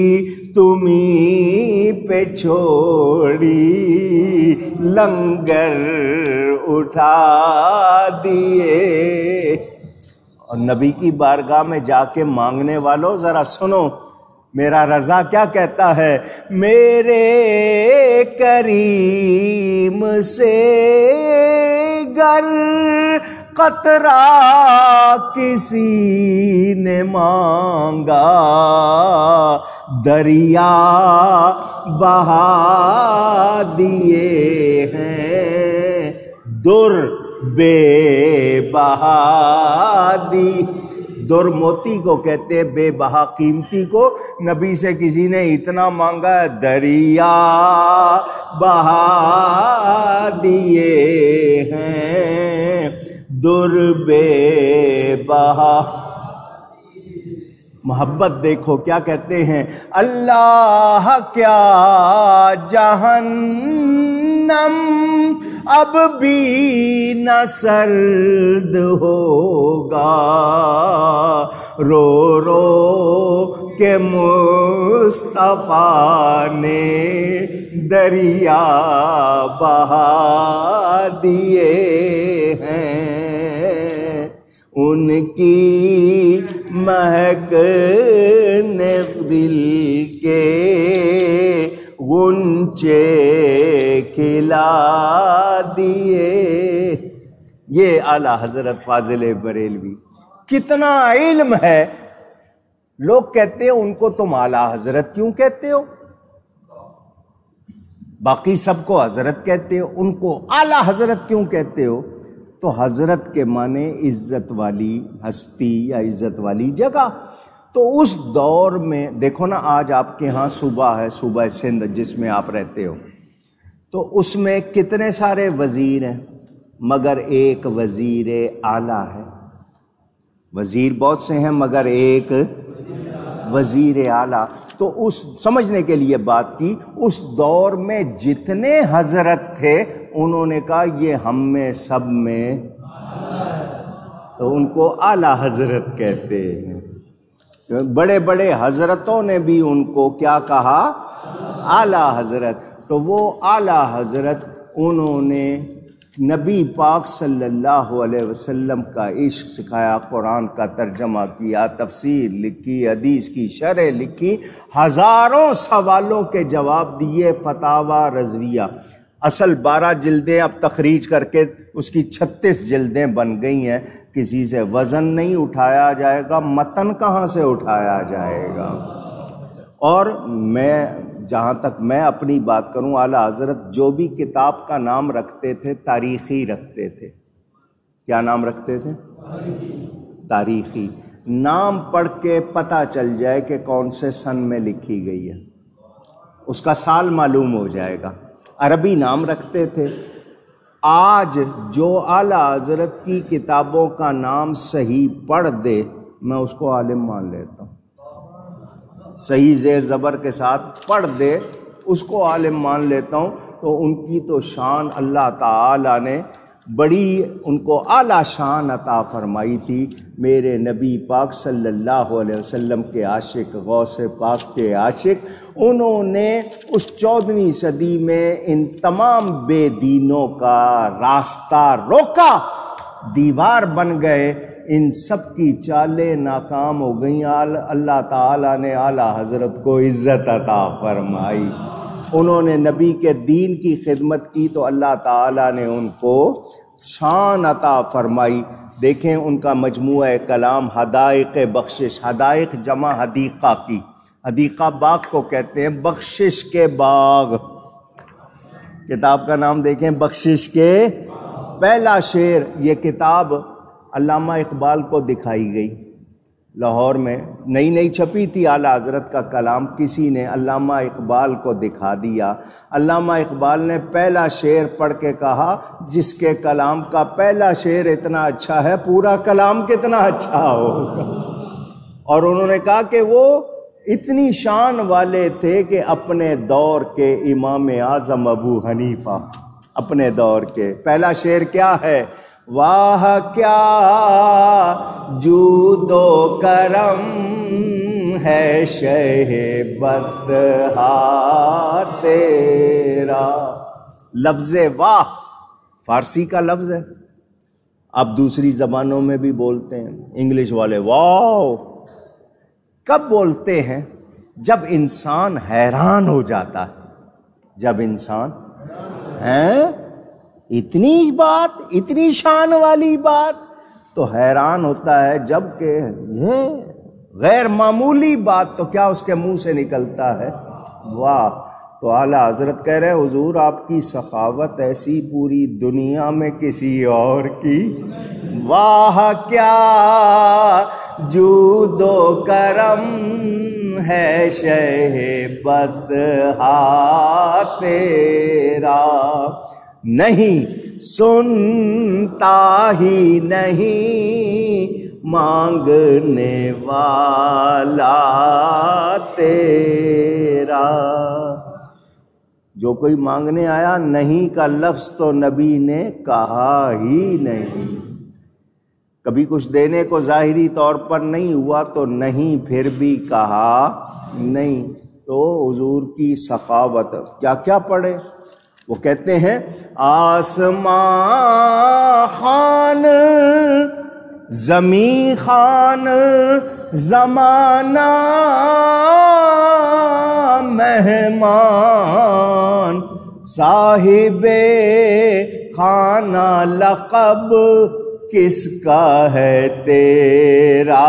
تمہیں پہ چھوڑی لنگر اٹھا دیے۔ اور نبی کی بارگاہ میں جا کے مانگنے والوں ذرا سنو میرا رضا کیا کہتا ہے۔ میرے کریم سے گر قطرہ کسی نے مانگا، دریا بہا دیے ہیں، در بے بہا دی۔ در موتی کو کہتے ہیں، بے بہا قیمتی کو نبی سے کسی نے اتنا مانگا ہے دریا بہا دیے ہیں، در بے بہا۔ محبت دیکھو کیا کہتے ہیں، اللہ کیا جہنم اب بھی نہ سرد ہوگا، رو رو کہ مصطفیٰ نے دریا بہا دیے ہیں، ان کی مہک نے دل کے غنچے کھلا دیے۔ یہ اعلیٰ حضرت فاضل بریلوی، کتنا علم ہے۔ لوگ کہتے ہیں ان کو تم اعلیٰ حضرت کیوں کہتے ہو؟ باقی سب کو حضرت کہتے ہو، ان کو اعلیٰ حضرت کیوں کہتے ہو؟ تو حضرت کے معنی عزت والی ہستی یا عزت والی جگہ۔ تو اس دور میں دیکھو نا، آج آپ کے ہاں صوبہ ہے، صوبہ سندھ جس میں آپ رہتے ہو، تو اس میں کتنے سارے وزیر ہیں، مگر ایک وزیر اعلیٰ ہے۔ وزیر بہت سے ہیں مگر ایک وزیر اعلیٰ۔ تو اس سمجھنے کے لیے بات کی، اس دور میں جتنے حضرت تھے انہوں نے کہا یہ ہم میں سب میں، تو ان کو اعلیٰ حضرت کہتے ہیں۔ بڑے بڑے حضرتوں نے بھی ان کو کیا کہا؟ اعلیٰ حضرت۔ تو وہ اعلیٰ حضرت انہوں نے نبی پاک صلی اللہ علیہ وسلم کا عشق سکھایا، قرآن کا ترجمہ کیا، تفسیر لکھی، حدیث کی شرح لکھی، ہزاروں سوالوں کے جواب دیے، فتاوی رضویہ۔ اصل 12 جلدیں اب تخریج کر کے اس کی 36 جلدیں بن گئی ہیں۔ کسی سے وزن نہیں اٹھایا جائے گا، متن کہاں سے اٹھایا جائے گا؟ اور میں جہاں تک میں اپنی بات کروں، اعلیٰ حضرت جو بھی کتاب کا نام رکھتے تھے تاریخی رکھتے تھے۔ کیا نام رکھتے تھے؟ تاریخی۔ نام پڑھ کے پتہ چل جائے کہ کون سے سن میں لکھی گئی ہے، اس کا سال معلوم ہو جائے گا۔ عربی نام رکھتے تھے۔ آج جو اعلیٰ حضرت کی کتابوں کا نام صحیح پڑھ دے میں اس کو عالم مان لیتا ہوں، صحیح زیر زبر کے ساتھ پڑھ دے اس کو عالم مان لیتا ہوں۔ تو ان کی تو شان اللہ تعالیٰ نے بڑی ان کو اعلیٰ شان عطا فرمائی تھی۔ میرے نبی پاک صلی اللہ علیہ وسلم کے عاشق، غوث پاک کے عاشق، انہوں نے اس 14ویں صدی میں ان تمام بے دینوں کا راستہ روکا، دیوار بن گئے، ان سب کی چالیں ناکام ہو گئیں۔ اللہ تعالیٰ نے اعلیٰ حضرت کو عزت عطا فرمائی، انہوں نے نبی کے دین کی خدمت کی تو اللہ تعالیٰ نے ان کو شان عطا فرمائی۔ دیکھیں ان کا مجموعہ کلام حدائق بخشش، حدائق جمع حدیقہ کی، حدیقہ باغ کو کہتے ہیں، بخشش کے باغ، کتاب کا نام دیکھیں، بخشش کے۔ پہلا شعر، یہ کتاب علامہ اقبال کو دکھائی گئی لاہور میں، نئی چھپی تھی اعلیٰ حضرت کا کلام، کسی نے علامہ اقبال کو دکھا دیا۔ علامہ اقبال نے پہلا شعر پڑھ کے کہا جس کے کلام کا پہلا شعر اتنا اچھا ہے پورا کلام کتنا اچھا ہوگا۔ اور انہوں نے کہا کہ وہ اتنی شان والے تھے کہ اپنے دور کے امام اعظم ابو حنیفہ، اپنے دور کے، پہلا شعر کیا ہے؟ واہ کیا جود و کرم ہے شہ بطحا تیرا۔ لفظ واہ فارسی کا لفظ ہے، اب دوسری زبانوں میں بھی بولتے ہیں، انگلش والے واو۔ کب بولتے ہیں؟ جب انسان حیران ہو جاتا ہے، جب انسان اتنی بات، اتنی شان والی بات، تو حیران ہوتا ہے۔ جب کہ یہ غیر معمولی بات تو کیا اس کے منہ سے نکلتا ہے؟ واہ۔ تو اعلیٰ حضرت کہہ رہے ہیں حضور آپ کی سخاوت ایسی پوری دنیا میں کسی اور کی، واہ کیا جود و کرم ہے شہ بطحا تیرا، نہیں سنتا ہی نہیں مانگنے والا تیرا۔ جو کوئی مانگنے آیا نہیں کا لفظ تو نبی نے کہا ہی نہیں۔ کبھی کچھ دینے کو ظاہری طور پر نہیں ہوا تو نہیں، پھر بھی کہا نہیں۔ تو حضور کی سخاوت، کیا کیا پڑھے؟ وہ کہتے ہیں آسمان خان زمین خان زمانہ مہمان صاحب خانہ لقب کس کا ہے تیرا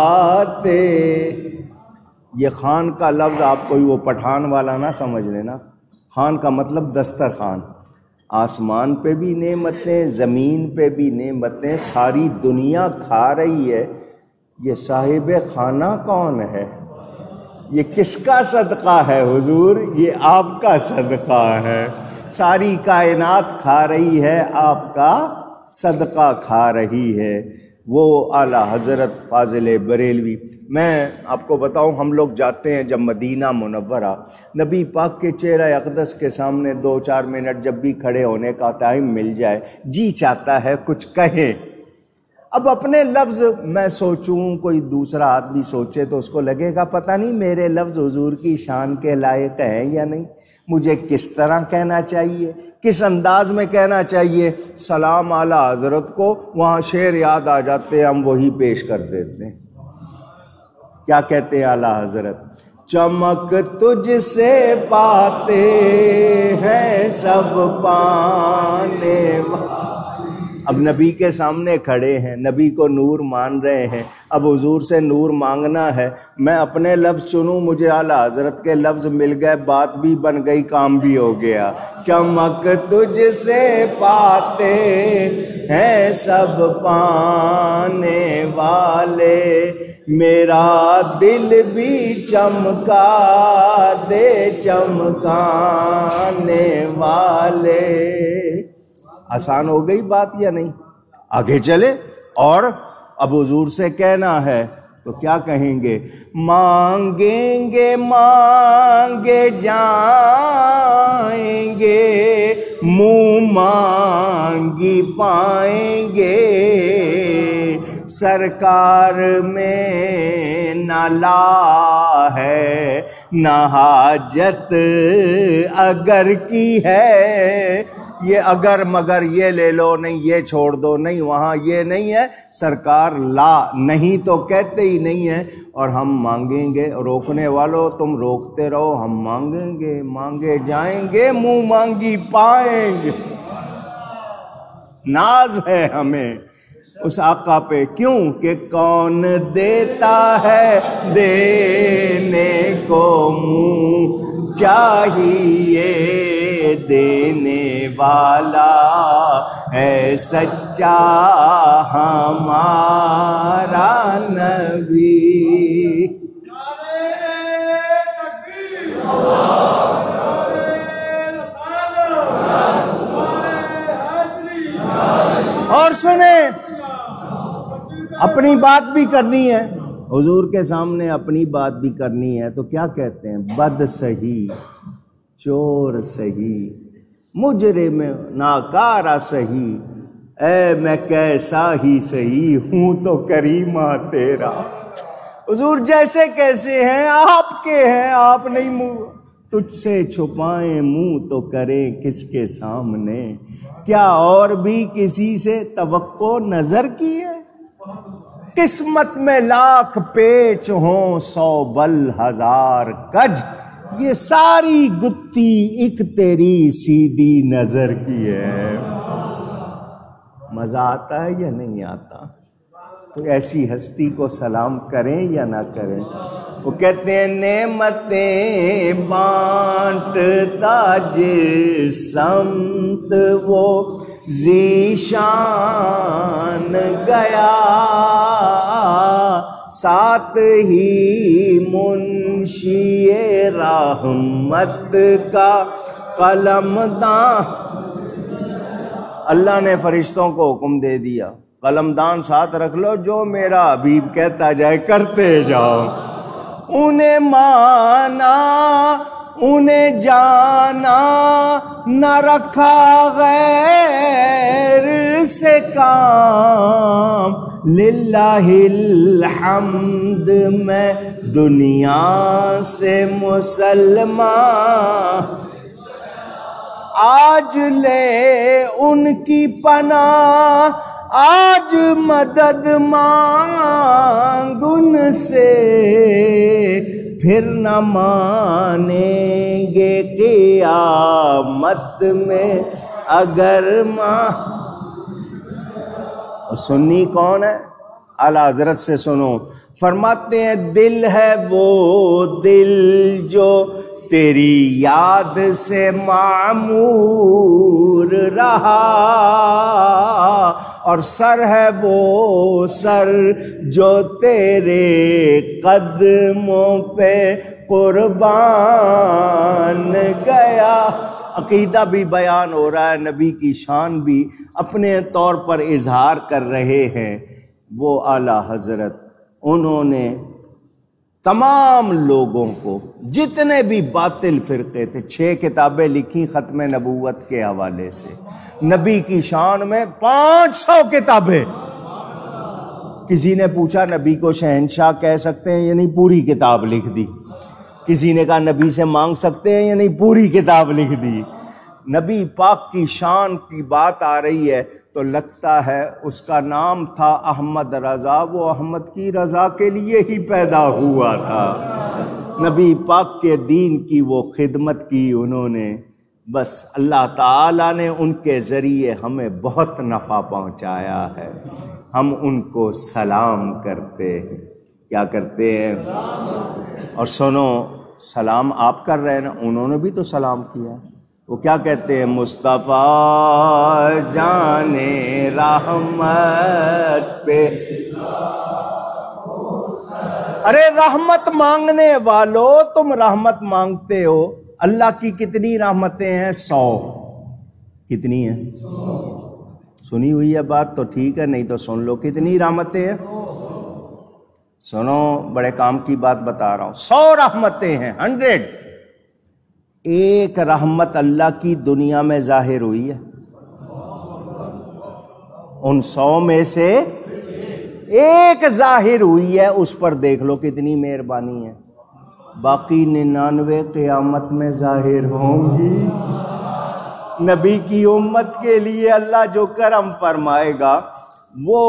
یہ خان کا لفظ آپ کوئی وہ پٹھان والا نہ سمجھ لینا۔ خان کا مطلب دسترخوان۔ آسمان پہ بھی نعمتیں، زمین پہ بھی نعمتیں، ساری دنیا کھا رہی ہے، یہ صاحب خانہ کون ہے؟ یہ کس کا صدقہ ہے حضور؟ یہ آپ کا صدقہ ہے۔ ساری کائنات کھا رہی ہے، آپ کا صدقہ کھا رہی ہے۔ وہ اعلیٰ حضرت فاضل بریلوی، میں آپ کو بتاؤں، ہم لوگ جاتے ہیں جب مدینہ منورہ، نبی پاک کے چہرہ اقدس کے سامنے 2-4 منٹ جب بھی کھڑے ہونے کا ٹائم مل جائے، جی چاہتا ہے کچھ کہیں۔ اب اپنے لفظ میں سوچوں، کوئی دوسرا آدمی سوچے تو اس کو لگے گا پتہ نہیں میرے لفظ حضور کی شان کے لائق ہیں یا نہیں، مجھے کس طرح کہنا چاہیے، کس انداز میں کہنا چاہیے۔ سلام اعلیٰ حضرت کو، وہاں شعر یاد آ جاتے ہیں، ہم وہی پیش کر دیتے ہیں۔ کیا کہتے ہیں اعلیٰ حضرت؟ چمک تجھ سے پاتے ہیں سب پانے۔ اب نبی کے سامنے کھڑے ہیں، نبی کو نور مان رہے ہیں، اب حضور سے نور مانگنا ہے، میں اپنے لفظ چنوں، مجھے اعلیٰ حضرت کے لفظ مل گئے، بات بھی بن گئی، کام بھی ہو گیا۔ چمک تجھ سے پاتے ہیں سب پانے والے، میرا دل بھی چمکا دے چمکانے والے۔ آسان ہو گئی بات یا نہیں؟ آگے چلے، اور اب حضور سے کہنا ہے تو کیا کہیں گے؟ مانگیں گے مانگے جائیں گے، منہ مانگی پائیں گے، سرکار میں نہ لا ہے نہ حاجت اگر کی ہے۔ یہ اگر مگر یہ لے لو نہیں، یہ چھوڑ دو نہیں، وہاں یہ نہیں ہے، سرکار لا نہیں تو کہتے ہی نہیں ہے، اور ہم مانگیں گے۔ روکنے والوں تم روکتے رہو، ہم مانگیں گے، مانگے جائیں گے، منہ مانگی پائیں گے۔ ناز ہے ہمیں اس آقا پہ، کیوں کہ کون دیتا ہے دینے کو منہ چاہیے دینے والا ہے سچا ہمارا نبی۔ اور سنیں، اپنی بات بھی کرنی ہے حضور کے سامنے، اپنی بات بھی کرنی ہے، تو کیا کہتے ہیں؟ بد سہی چور سہی مجرم ناکارہ سہی، اے میں کیسا ہی سہی ہوں تو کریمہ تیرا۔ حضور جیسے کیسے ہیں آپ کے ہیں، آپ نہیں منہ تجھ سے چھپائیں منہ تو کریں کس کے سامنے، کیا اور بھی کسی سے توقع نظر کی ہے؟ قسمت میں لاکھ پیچ ہوں 100 بل 1000 کج، یہ ساری گتھی ایک تیری سیدھی نظر کی ہے۔ مزہ آتا ہے یا نہیں آتا؟ تو ایسی ہستی کو سلام کریں یا نہ کریں؟ وہ کہتے ہیں نعمتیں بانٹتا جس سمت وہ ذیشان گیا، ساتھ ہی منشی رحمت کا قلم داں۔ اللہ نے فرشتوں کو حکم دے دیا، قلم دان ساتھ رکھ لو، جو میرا حبیب کہتا جائے کرتے جاؤ۔ انہیں مانا انہیں جانا نہ رکھا غیر سے کام، للہ الحمد میں دنیا سے مسلمان آج لے ان کی پناہ آج مدد مانگ ان سے پھر نہ مانیں گے قیامت میں اگر سنی کون ہے؟ اعلیٰ حضرت سے سنو، فرماتے ہیں دل ہے وہ دل جو تیری یاد سے معمور رہا، اور سر ہے وہ سر جو تیرے قدموں پہ قربان گیا۔ عقیدہ بھی بیان ہو رہا ہے، نبی کی شان بھی اپنے طور پر اظہار کر رہے ہیں۔ وہ اعلیٰ حضرت انہوں نے تمام لوگوں کو، جتنے بھی باطل فرقے تھے، 6 کتابیں لکھی ختم نبوت کے حوالے سے، نبی کی شان میں 500 کتابیں۔ کسی نے پوچھا نبی کو شہنشاہ کہہ سکتے ہیں یا نہیں، پوری کتاب لکھ دی۔ کسی نے کہا نبی سے مانگ سکتے ہیں یا نہیں، پوری کتاب لکھ دی۔ نبی پاک کی شان کی بات آ رہی ہے تو لگتا ہے اس کا نام تھا احمد رضا، وہ احمد کی رضا کے لیے ہی پیدا ہوا تھا۔ نبی پاک کے دین کی وہ خدمت کی انہوں نے، بس اللہ تعالیٰ نے ان کے ذریعے ہمیں بہت نفع پہنچایا ہے۔ ہم ان کو سلام کرتے ہیں۔ کیا کرتے ہیں؟ اور سنو، سلام آپ کر رہے ہیں نا، انہوں نے بھی تو سلام کیا۔ وہ کیا کہتے ہیں؟ مصطفیٰ جان رحمت پہ، ارے رحمت مانگنے والو تم رحمت مانگتے ہو، اللہ کی کتنی رحمتیں ہیں؟ 100۔ کتنی ہیں؟ سنی ہوئی ہے بات تو ٹھیک ہے، نہیں تو سن لو کتنی رحمتیں ہیں۔ سنو، بڑے کام کی بات بتا رہا ہوں، 100 رحمتیں ہیں، 100۔ ایک رحمت اللہ کی دنیا میں ظاہر ہوئی ہے، ان 100 میں سے ایک ظاہر ہوئی ہے، اس پر دیکھ لو کتنی مہربانی ہے۔ باقی 99 قیامت میں ظاہر ہوں گی۔ نبی کی امت کے لیے اللہ جو کرم فرمائے گا وہ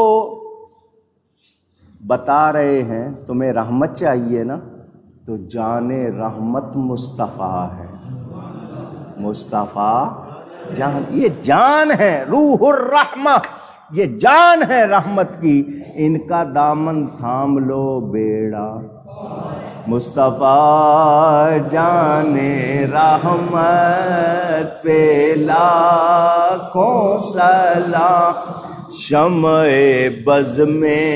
بتا رہے ہیں۔ تمہیں رحمت چاہیے نا، تو جان رحمت مصطفیٰ ہے۔ مصطفیٰ جان، یہ جان ہے، روح الرحمہ، یہ جان ہے رحمت کی، ان کا دامن تھام لو بیڑا۔ مصطفیٰ جان رحمت پہ لاکھوں سلام، شمع بز میں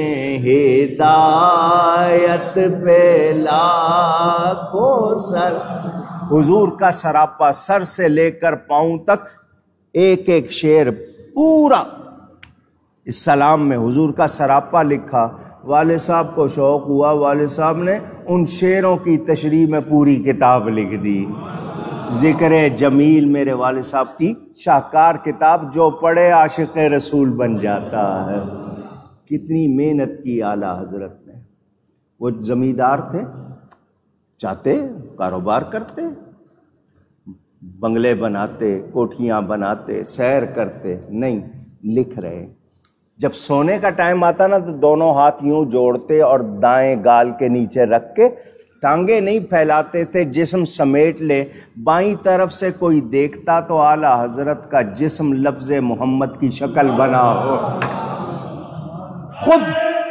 ہدایت پہ لاکھوں سلام۔ حضور کا سراپا سر سے لے کر پاؤں تک ایک ایک شعر پورا اس سلام میں حضور کا سراپا لکھا۔ والد صاحب کو شوق ہوا، والد صاحب نے ان شعروں کی تشریح میں پوری کتاب لکھ دی۔ ذکر جمیل میرے والد صاحب کی شاہکار کتاب، جو پڑھے عاشق رسول بن جاتا ہے۔ کتنی محنت کی اعلیٰ حضرت نے۔ وہ زمیندار تھے، چاہتے کاروبار کرتے، بنگلے بناتے، کوٹھیاں بناتے، سیر کرتے، نہیں، لکھ رہے۔ جب سونے کا ٹائم آتا نا تو دونوں ہاتھ یوں جوڑتے اور دائیں گال کے نیچے رکھ کے ٹانگیں نہیں پھیلاتے تھے، جسم سمیٹ لے۔ بائیں طرف سے کوئی دیکھتا تو اعلیٰ حضرت کا جسم لفظ محمد کی شکل بنا ہو، خود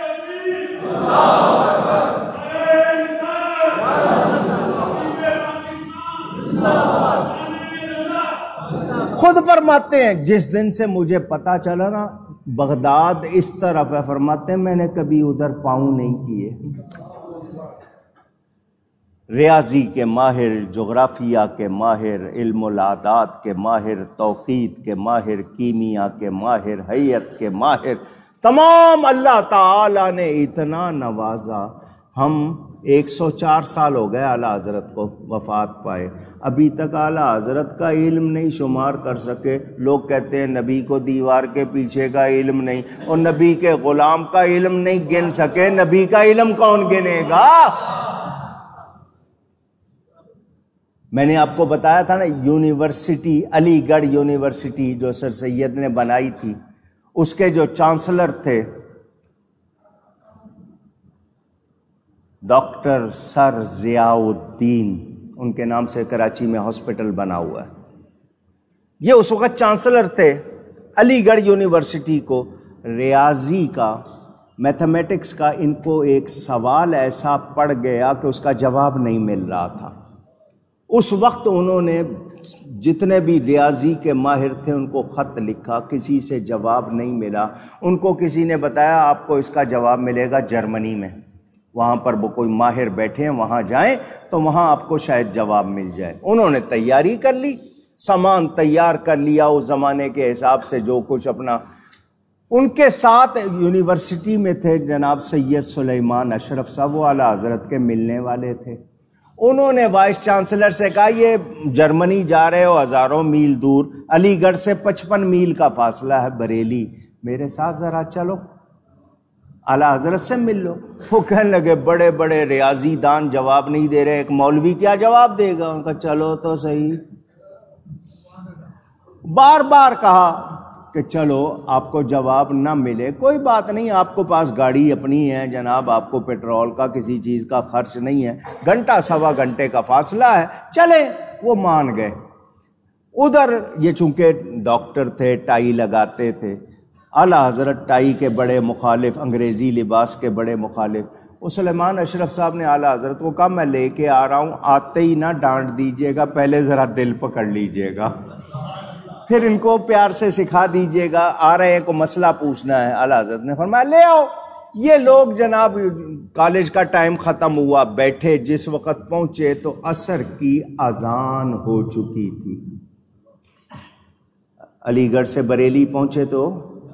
خود فرماتے ہیں جس دن سے مجھے پتا چلا نا بغداد اس طرف ہے، فرماتے ہیں میں نے کبھی ادھر پاؤں نہیں کیے۔ ریاضی کے ماہر، جغرافیہ کے ماہر، علم العادات کے ماہر، توقیت کے ماہر، کیمیا کے ماہر، حیت کے ماہر، تمام اللہ تعالیٰ نے اتنا نوازا۔ ہم 104 سال ہو گئے اعلیٰ حضرت کو وفات پائے، ابھی تک اعلیٰ حضرت کا علم نہیں شمار کر سکے۔ لوگ کہتے ہیں نبی کو دیوار کے پیچھے کا علم نہیں، اور نبی کے غلام کا علم نہیں گن سکے، نبی کا علم کون گنے گا؟ میں نے آپ کو بتایا تھا نا، یونیورسٹی علی گڑھ یونیورسٹی جو سر سید نے بنائی تھی، اس کے جو چانسلر تھے ڈاکٹر سر ضیاء الدین، ان کے نام سے کراچی میں ہاسپٹل بنا ہوا ہے۔ یہ اس وقت چانسلر تھے علی گڑھ یونیورسٹی کو۔ ریاضی کا، میتھمیٹکس کا ان کو ایک سوال ایسا پڑ گیا کہ اس کا جواب نہیں مل رہا تھا۔ اس وقت انہوں نے جتنے بھی ریاضی کے ماہر تھے ان کو خط لکھا، کسی سے جواب نہیں ملا۔ ان کو کسی نے بتایا آپ کو اس کا جواب ملے گا جرمنی میں، وہاں پر وہ کوئی ماہر بیٹھے ہیں، وہاں جائیں تو وہاں آپ کو شاید جواب مل جائے۔ انہوں نے تیاری کر لی، سامان تیار کر لیا اس زمانے کے حساب سے جو کچھ اپنا۔ ان کے ساتھ یونیورسٹی میں تھے جناب سید سلیمان اشرف صاحب، وہ اعلیٰ حضرت کے ملنے والے تھے۔ انہوں نے وائس چانسلر سے کہا یہ جرمنی جا رہے ہو ہزاروں میل دور، علی گڑھ سے 55 میل کا فاصلہ ہے بریلی، میرے ساتھ ذرا چلو، اعلیٰ حضرت سے مل لو۔ وہ کہنے لگے بڑے بڑے ریاضی دان جواب نہیں دے رہے، ایک مولوی کیا جواب دے گا؟ ان کا چلو تو صحیح۔ بار بار کہا کہ چلو آپ کو جواب نہ ملے کوئی بات نہیں، آپ کو پاس گاڑی اپنی ہے جناب، آپ کو پیٹرول کا کسی چیز کا خرچ نہیں ہے، گھنٹہ سوا گھنٹے کا فاصلہ ہے، چلے۔ وہ مان گئے۔ ادھر یہ چونکہ ڈاکٹر تھے، ٹائی لگاتے تھے، اعلیٰ حضرت ٹائی کے بڑے مخالف، انگریزی لباس کے بڑے مخالف۔ وہ سلیمان اشرف صاحب نے اعلیٰ حضرت کو کہا میں لے کے آ رہا ہوں، آتے ہی نہ ڈانٹ دیجیے گا، پہلے ذرا دل پکڑ لیجیے گا، پھر ان کو پیار سے سکھا دیجیے گا، آ رہے ہیں کو مسئلہ پوچھنا ہے۔ اعلیٰ حضرت نے فرمایا لے آؤ۔ یہ لوگ جناب کالج کا ٹائم ختم ہوا، بیٹھے، جس وقت پہنچے تو عصر کی اذان ہو چکی تھی۔ علی گڑھ سے بریلی پہنچے تو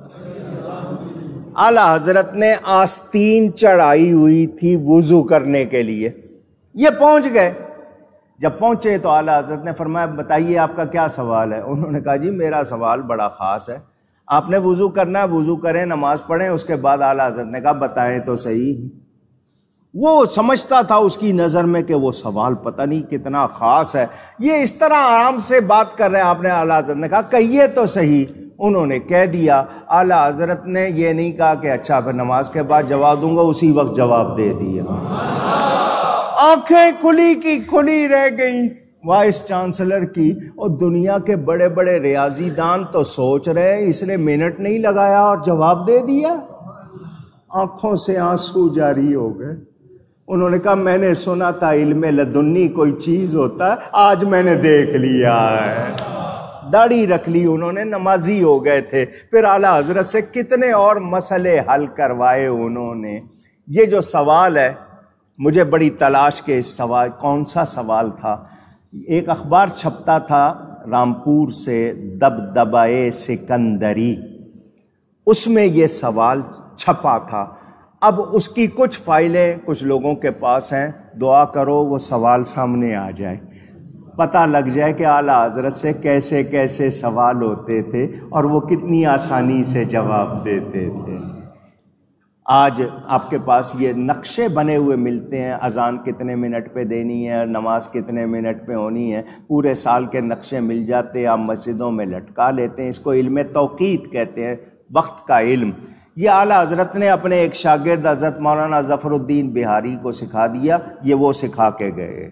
اعلیٰ حضرت نے آستین چڑھائی ہوئی تھی وضو کرنے کے لیے، یہ پہنچ گئے۔ جب پہنچے تو اعلیٰ حضرت نے فرمایا بتائیے آپ کا کیا سوال ہے؟ انہوں نے کہا جی میرا سوال بڑا خاص ہے، آپ نے وضو کرنا ہے، وضو کریں، نماز پڑھیں۔ اس کے بعد اعلیٰ حضرت نے کہا بتائیں تو صحیح۔ وہ سمجھتا تھا اس کی نظر میں کہ وہ سوال پتہ نہیں کتنا خاص ہے، یہ اس طرح آرام سے بات کر رہے ہیں۔ آپ نے اعلیٰ حضرت نے کہا کہیے تو صحیح۔ انہوں نے کہہ دیا۔ اعلیٰ حضرت نے یہ نہیں کہا کہ اچھا پھر نماز کے بعد جواب دوں گا، اسی وقت جواب دے دیا۔ آنکھیں کھلی کی کھلی رہ گئیں وائس چانسلر کی، اور دنیا کے بڑے بڑے ریاضی دان تو سوچ رہے اس نے منٹ نہیں لگایا اور جواب دے دیا۔ آنکھوں سے آنسو جاری ہو گئے۔ انہوں نے کہا میں نے سنا تھا علم لدنی کوئی چیز ہوتا ہے، آج میں نے دیکھ لیا ہے۔ داڑھی رکھ لی انہوں نے، نمازی ہو گئے تھے۔ پھر اعلیٰ حضرت سے کتنے اور مسئلے حل کروائے انہوں نے۔ یہ جو سوال ہے مجھے بڑی تلاش کے، اس سوال کون سا سوال تھا؟ ایک اخبار چھپتا تھا رامپور سے، دبدبائے سکندری، اس میں یہ سوال چھپا تھا۔ اب اس کی کچھ فائلیں کچھ لوگوں کے پاس ہیں، دعا کرو وہ سوال سامنے آ جائے، پتہ لگ جائے کہ اعلیٰ حضرت سے کیسے کیسے سوال ہوتے تھے اور وہ کتنی آسانی سے جواب دیتے تھے۔ آج آپ کے پاس یہ نقشے بنے ہوئے ملتے ہیں، اذان کتنے منٹ پہ دینی ہے، نماز کتنے منٹ پہ ہونی ہے، پورے سال کے نقشے مل جاتے ہیں، آپ مسجدوں میں لٹکا لیتے ہیں۔ اس کو علم توقیت کہتے ہیں، وقت کا علم۔ یہ اعلیٰ حضرت نے اپنے ایک شاگرد حضرت مولانا ظفر الدین بہاری کو سکھا دیا، یہ وہ سکھا کے گئے۔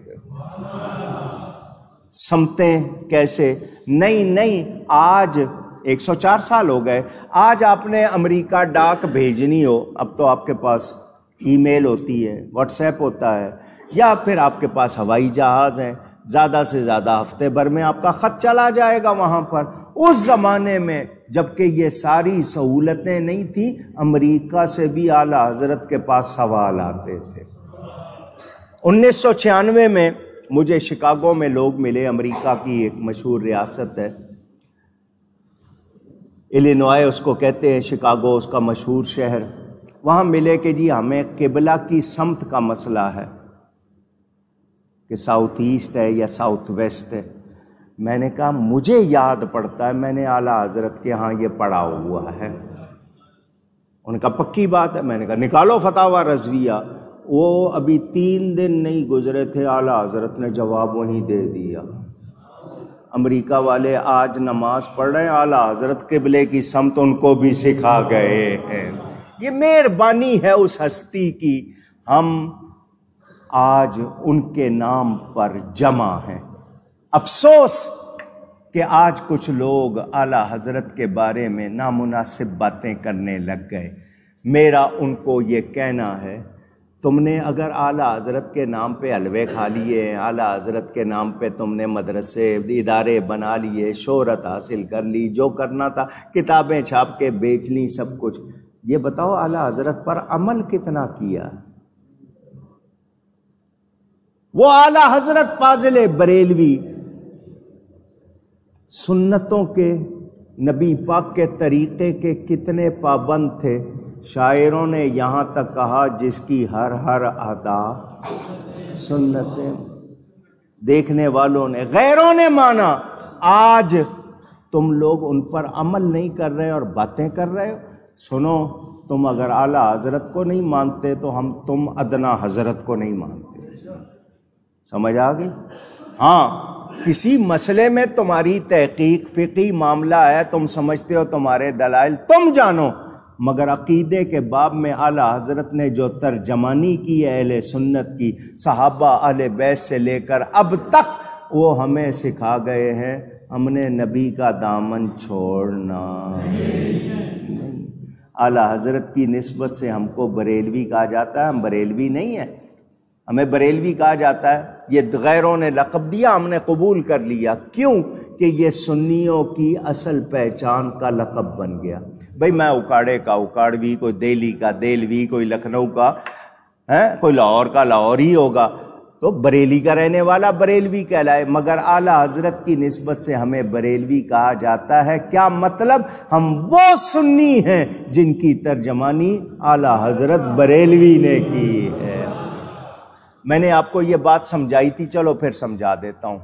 سمتیں کیسے؟ نہیں آج 104 سال ہو گئے، آج آپ نے امریکہ ڈاک بھیجنی ہو، اب تو آپ کے پاس ای میل ہوتی ہے، واٹس ایپ ہوتا ہے، یا پھر آپ کے پاس ہوائی جہاز ہیں، زیادہ سے زیادہ ہفتے بھر میں آپ کا خط چلا جائے گا وہاں پر۔ اس زمانے میں جبکہ یہ ساری سہولتیں نہیں تھیں، امریکہ سے بھی اعلیٰ حضرت کے پاس سوال آتے تھے۔ 1996 میں مجھے شکاگو میں لوگ ملے، امریکہ کی ایک مشہور ریاست ہے الینوائے اس کو کہتے ہیں، شکاگو اس کا مشہور شہر۔ وہاں ملے کہ جی ہمیں قبلہ کی سمت کا مسئلہ ہے، کہ ساؤتھ ایسٹ ہے یا ساؤتھ ویسٹ ہے. میں نے کہا مجھے یاد پڑتا ہے میں نے اعلیٰ حضرت کے ہاں یہ پڑھا ہوا ہے. انہوں نے کہا پکی بات ہے. میں نے کہا نکالو فتاوی رضویہ. وہ ابھی 3 دن نہیں گزرے تھے اعلیٰ حضرت نے جواب وہیں دے دیا. امریکہ والے آج نماز پڑھ رہے ہیں، اعلیٰ حضرت قبلے کی سمت ان کو بھی سکھا گئے ہیں. یہ مہربانی ہے اس ہستی کی، ہم آج ان کے نام پر جمع ہیں. افسوس کہ آج کچھ لوگ اعلیٰ حضرت کے بارے میں نامناسب باتیں کرنے لگ گئے. میرا ان کو یہ کہنا ہے تم نے اگر اعلیٰ حضرت کے نام پہ حلوے کھا لیے، اعلیٰ حضرت کے نام پہ تم نے مدرسے ادارے بنا لیے، شہرت حاصل کر لی، جو کرنا تھا کتابیں چھاپ کے بیچ لی، سب کچھ، یہ بتاؤ اعلیٰ حضرت پر عمل کتنا کیا؟ وہ اعلیٰ حضرت فاضل بریلوی سنتوں کے، نبی پاک کے طریقے کے کتنے پابند تھے. شاعروں نے یہاں تک کہا جس کی ہر ہر ادا سنتیں، دیکھنے والوں نے، غیروں نے مانا. آج تم لوگ ان پر عمل نہیں کر رہے اور باتیں کر رہے ہو. سنو، تم اگر اعلیٰ حضرت کو نہیں مانتے تو تم ادنا حضرت کو نہیں مانتے. سمجھ آ گئی؟ ہاں، کسی مسئلے میں تمہاری تحقیق فقہی معاملہ ہے، تم سمجھتے ہو تمہارے دلائل تم جانو، مگر عقیدے کے باب میں اعلیٰ حضرت نے جو ترجمانی کی ہے اہل سنت کی، صحابہ اہل بیت سے لے کر اب تک، وہ ہمیں سکھا گئے ہیں. ہم نے نبی کا دامن چھوڑنا نہیں. اعلیٰ حضرت کی نسبت سے ہم کو بریلوی کہا جاتا ہے، ہم بریلوی نہیں ہیں، ہمیں بریلوی کہا جاتا ہے. یہ غیروں نے لقب دیا، ہم نے قبول کر لیا. کیوں؟ کہ یہ سنیوں کی اصل پہچان کا لقب بن گیا. بھئی میں اکاڑے کا اکاڑوی، کوئی دہلی کا دہلوی، کوئی لکھنؤ کا کوئی لاہور کا لاہوری ہوگا، تو بریلی کا رہنے والا بریلوی کہلائے. مگر اعلیٰ حضرت کی نسبت سے ہمیں بریلوی کہا جاتا ہے. کیا مطلب؟ ہم وہ سنی ہیں جن کی ترجمانی اعلیٰ حضرت بریلوی نے کی ہے. میں نے آپ کو یہ بات سمجھائی تھی، چلو پھر سمجھا دیتا ہوں.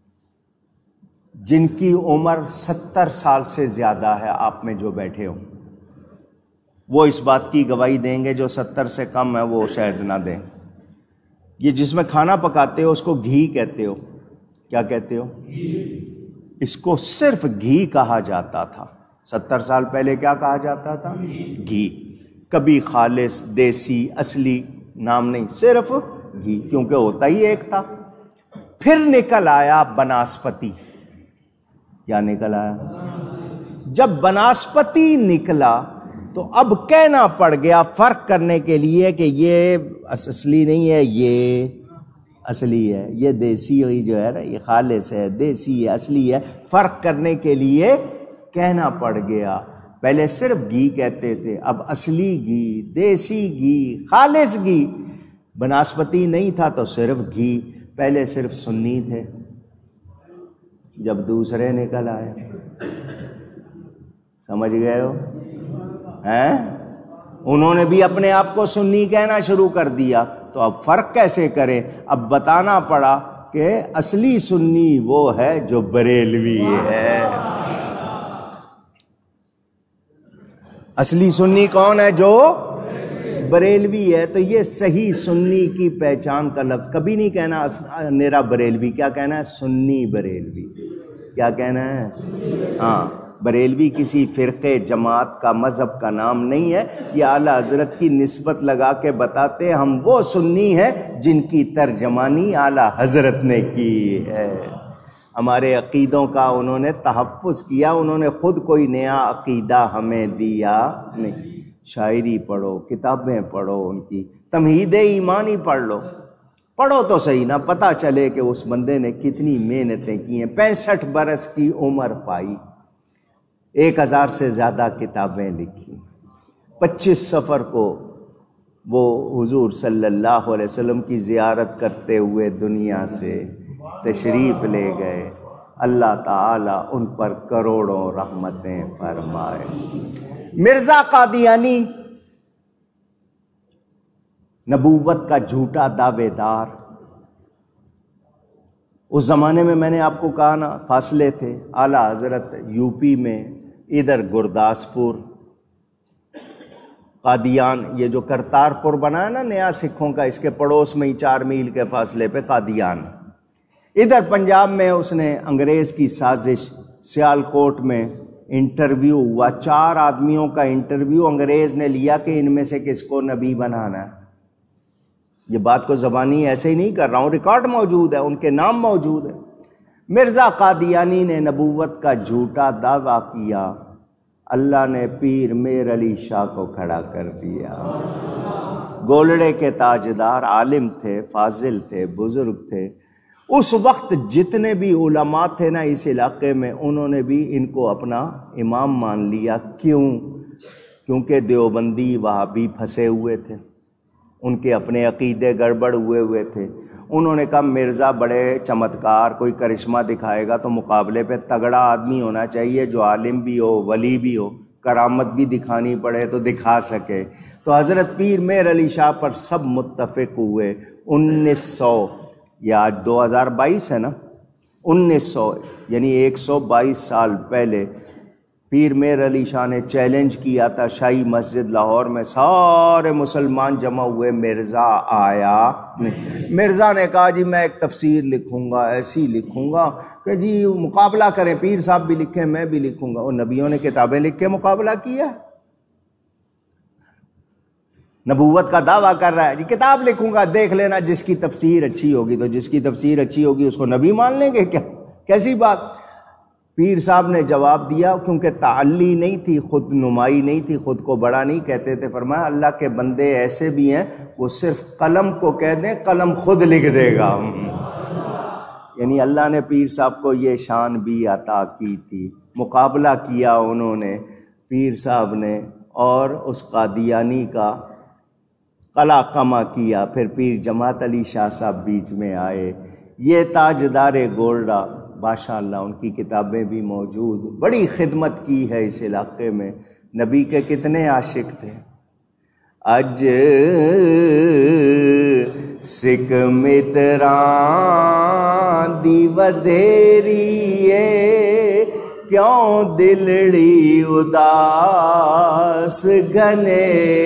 جن کی عمر 70 سال سے زیادہ ہے، آپ میں جو بیٹھے ہو، وہ اس بات کی گواہی دیں گے. جو 70 سے کم ہے وہ شاید نہ دیں. یہ جس میں کھانا پکاتے ہو اس کو گھی کہتے ہو. کیا کہتے ہو؟ اس کو صرف گھی کہا جاتا تھا. 70 سال پہلے کیا کہا جاتا تھا؟ گھی. کبھی خالص، دیسی، اصلی نام نہیں، صرف گھی، کیونکہ ہوتا ہی ایک تھا. پھر نکل آیا بناسپتی. کیا نکل آیا؟ جب بناسپتی نکلا تو اب کہنا پڑ گیا فرق کرنے کے لیے کہ یہ اصلی نہیں ہے، یہ اصلی ہے، یہ دیسی ہوئی جو ہے نا، یہ خالص ہے، دیسی ہے، اصلی ہے. فرق کرنے کے لیے کہنا پڑ گیا. پہلے صرف گھی کہتے تھے، اب اصلی گھی، دیسی گھی، خالص گھی. بناسپتی نہیں تھا تو صرف گھی. پہلے صرف سنی تھے، جب دوسرے نکل آئے. سمجھ گئے ہو؟ انہوں نے بھی اپنے آپ کو سنی کہنا شروع کر دیا. تو اب فرق کیسے کریں؟ اب بتانا پڑا کہ اصلی سنی وہ ہے جو بریلوی ہے. اصلی سنی کون ہے؟ جو بریلوی ہے. تو یہ صحیح سنی کی پہچان کا لفظ کبھی نہیں کہنا میرا بریلوی. کیا کہنا ہے؟ سنی بریلوی. کیا کہنا ہے؟ ہاں، بریلوی کسی فرقے، جماعت کا، مذہب کا نام نہیں ہے. یہ اعلیٰ حضرت کی نسبت لگا کے بتاتے ہم وہ سنی ہیں جن کی ترجمانی اعلیٰ حضرت نے کی ہے. ہمارے عقیدوں کا انہوں نے تحفظ کیا. انہوں نے خود کوئی نیا عقیدہ ہمیں دیا نہیں. شاعری پڑھو، کتابیں پڑھو، ان کی تمہید ایمان ہی پڑھ لو. پڑھو تو صحیح نا، پتہ چلے کہ اس بندے نے کتنی محنتیں کی ہیں. 65 برس کی عمر پائی، 1000 سے زیادہ کتابیں لکھی. 25 سفر کو وہ حضور صلی اللہ علیہ وسلم کی زیارت کرتے ہوئے دنیا سے تشریف لے گئے. اللہ تعالیٰ ان پر کروڑوں رحمتیں فرمائے. مرزا قادیانی نبوت کا جھوٹا دعوے دار، اس زمانے میں نے آپ کو کہا نا فاصلے تھے، اعلیٰ حضرت یو پی میں ادھر گرداسپور قادیان، یہ جو کرتارپور بنا ہے نا نیا سکھوں کا، اس کے پڑوس میں ہی 4 میل کے فاصلے پہ قادیان، ادھر پنجاب میں اس نے انگریز کی سازش، سیالکوٹ میں انٹرویو ہوا، 4 آدمیوں کا انٹرویو انگریز نے لیا کہ ان میں سے کس کو نبی بنانا ہے۔ یہ بات کو زبانی ایسے ہی نہیں کر رہا ہوں، ریکارڈ موجود ہے، ان کے نام موجود ہے۔ مرزا قادیانی نے نبوت کا جھوٹا دعویٰ کیا، اللہ نے پیر میر علی شاہ کو کھڑا کر دیا۔ گولڑے کے تاجدار، عالم تھے، فاضل تھے، بزرگ تھے۔ اس وقت جتنے بھی علماء تھے نا اس علاقے میں، انہوں نے بھی ان کو اپنا امام مان لیا۔ کیوں؟ کیونکہ دیوبندی وہابی پھنسے ہوئے تھے، ان کے اپنے عقیدے گڑبڑ ہوئے تھے۔ انہوں نے کہا مرزا بڑے چمتکار، کوئی کرشمہ دکھائے گا تو مقابلے پہ تگڑا آدمی ہونا چاہیے جو عالم بھی ہو، ولی بھی ہو، کرامت بھی دکھانی پڑے تو دکھا سکے۔ تو حضرت پیر میر علی شاہ پر سب متفق ہوئے۔ 1900، یہ آج 2022 ہے نا، 1900 یعنی 122 سال پہلے پیر میر علی شاہ نے چیلنج کیا تھا شاہی مسجد لاہور میں، سارے مسلمان جمع ہوئے، مرزا آیا نہیں۔ مرزا نے کہا جی میں ایک تفسیر لکھوں گا، ایسی لکھوں گا کہ جی مقابلہ کریں، پیر صاحب بھی لکھیں میں بھی لکھوں گا۔ اور نبیوں نے کتابیں لکھ کے مقابلہ کیا، نبوت کا دعویٰ کر رہا ہے، جی کتاب لکھوں گا دیکھ لینا، جس کی تفسیر اچھی ہوگی، تو جس کی تفسیر اچھی ہوگی اس کو نبی مان لیں گے کیا؟ کیسی بات؟ پیر صاحب نے جواب دیا، کیونکہ تعلی نہیں تھی، خود نمائی نہیں تھی، خود کو بڑا نہیں کہتے تھے۔ فرمایا اللہ کے بندے ایسے بھی ہیں وہ صرف قلم کو کہہ دیں قلم خود لکھ دے گا۔ یعنی اللہ نے پیر صاحب کو یہ شان بھی عطا کی تھی۔ مقابلہ کیا انہوں نے پیر صاحب نے، اور اس قادیانی کا قلع قمع کیا۔ پھر پیر جماعت علی شاہ صاحب بیچ میں آئے، یہ تاجدار گولڑا، ماشاءاللہ ان کی کتابیں بھی موجود، بڑی خدمت کی ہے اس علاقے میں، نبی کے کتنے عاشق تھے۔ اج سکھ متراں دی ودھیری ہے، کیوں دلڑی اداس گھنیری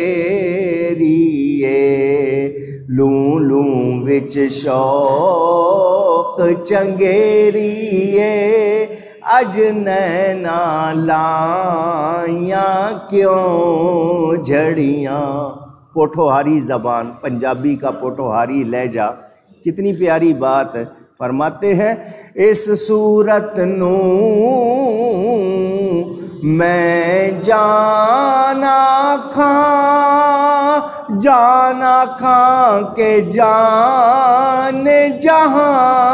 ہے، لوں لوں وچ شوق چنگیری ہے، اج نینا لائیاں کیوں جھڑیاں۔ پوٹھوہاری زبان، پنجابی کا پوٹھوہاری لہجہ، کتنی پیاری بات ہے۔ فرماتے ہیں اس صورت نو میں جانا کھاں، جانا کھاں کے جان جہاں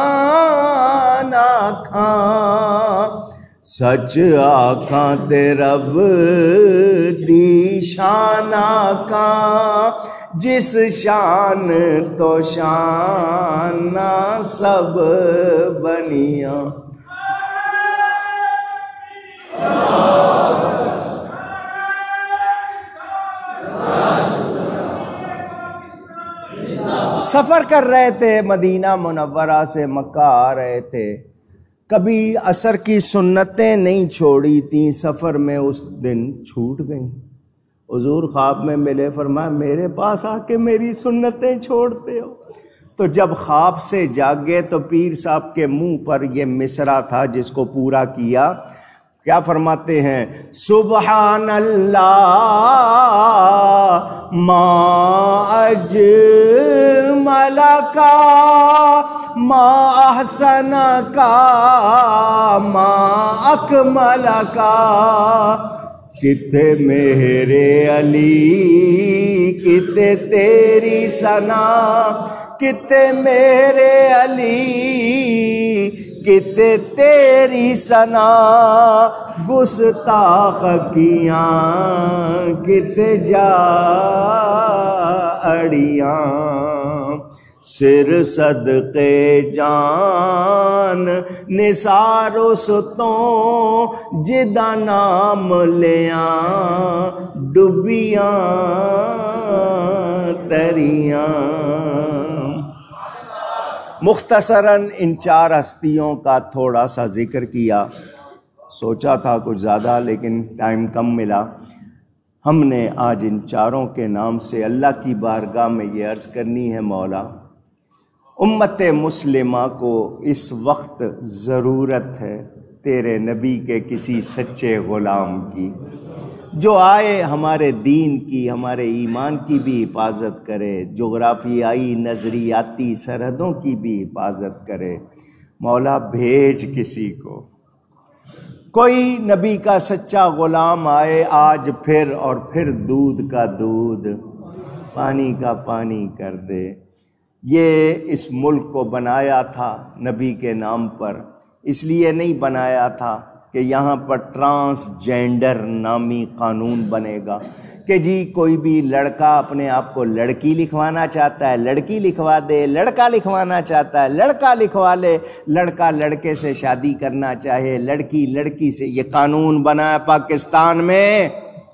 نہ کھاں، سچ آکھاں تے رب دی شان آکھاں، جس شان تو شان سب بنیاں۔ سفر کر رہے تھے، مدینہ منورہ سے مکہ آ رہے تھے، کبھی عصر کی سنتیں نہیں چھوڑی تھیں، سفر میں اس دن چھوٹ گئیں۔ حضور خواب میں ملے، فرمایا میرے پاس آ کے میری سنتیں چھوڑتے ہو؟ تو جب خواب سے جاگے تو پیر صاحب کے منہ پر یہ مصرع تھا جس کو پورا کیا۔ کیا فرماتے ہیں؟ سبحان اللہ ما اجمل کا، ما احسن کا، ما اکمل کا، کتے میرے علی کتے تیری ثنا، کتے میرے علی کتے تیری ثنا، گستاخ کیاں کتے جا اڑیاں، سر صدقے جان نثار اس تو جدا نام لیاں، ڈبیاں تریاں۔ مختصراً ان 4 ہستیوں کا تھوڑا سا ذکر کیا، سوچا تھا کچھ زیادہ لیکن ٹائم کم ملا۔ ہم نے آج ان 4 کے نام سے اللہ کی بارگاہ میں یہ عرض کرنی ہے، مولا امت مسلمہ کو اس وقت ضرورت ہے تیرے نبی کے کسی سچے غلام کی، جو آئے ہمارے دین کی، ہمارے ایمان کی بھی حفاظت کرے، جغرافیائی نظریاتی سرحدوں کی بھی حفاظت کرے۔ مولا بھیج کسی کو، کوئی نبی کا سچا غلام آئے آج پھر، اور پھر دودھ کا دودھ پانی کا پانی کر دے۔ یہ اس ملک کو بنایا تھا نبی کے نام پر، اس لیے نہیں بنایا تھا کہ یہاں پر ٹرانسجینڈر نامی قانون بنے گا کہ جی کوئی بھی لڑکا اپنے آپ کو لڑکی لکھوانا چاہتا ہے لڑکی لکھوا دے، لڑکا لکھوانا چاہتا ہے لڑکا لکھوا لے، لڑکا لڑکے سے شادی کرنا چاہے لڑکی لڑکی سے۔ یہ قانون بنا ہے پاکستان میں،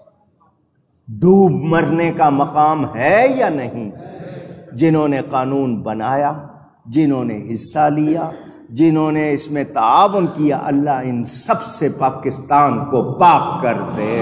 ڈوب مرنے کا مقام ہے یا نہیں؟ جنہوں نے قانون بنایا، جنہوں نے حصہ لیا، جنہوں نے اس میں تعاون کیا، اللہ ان سب سے پاکستان کو پاک کر دے۔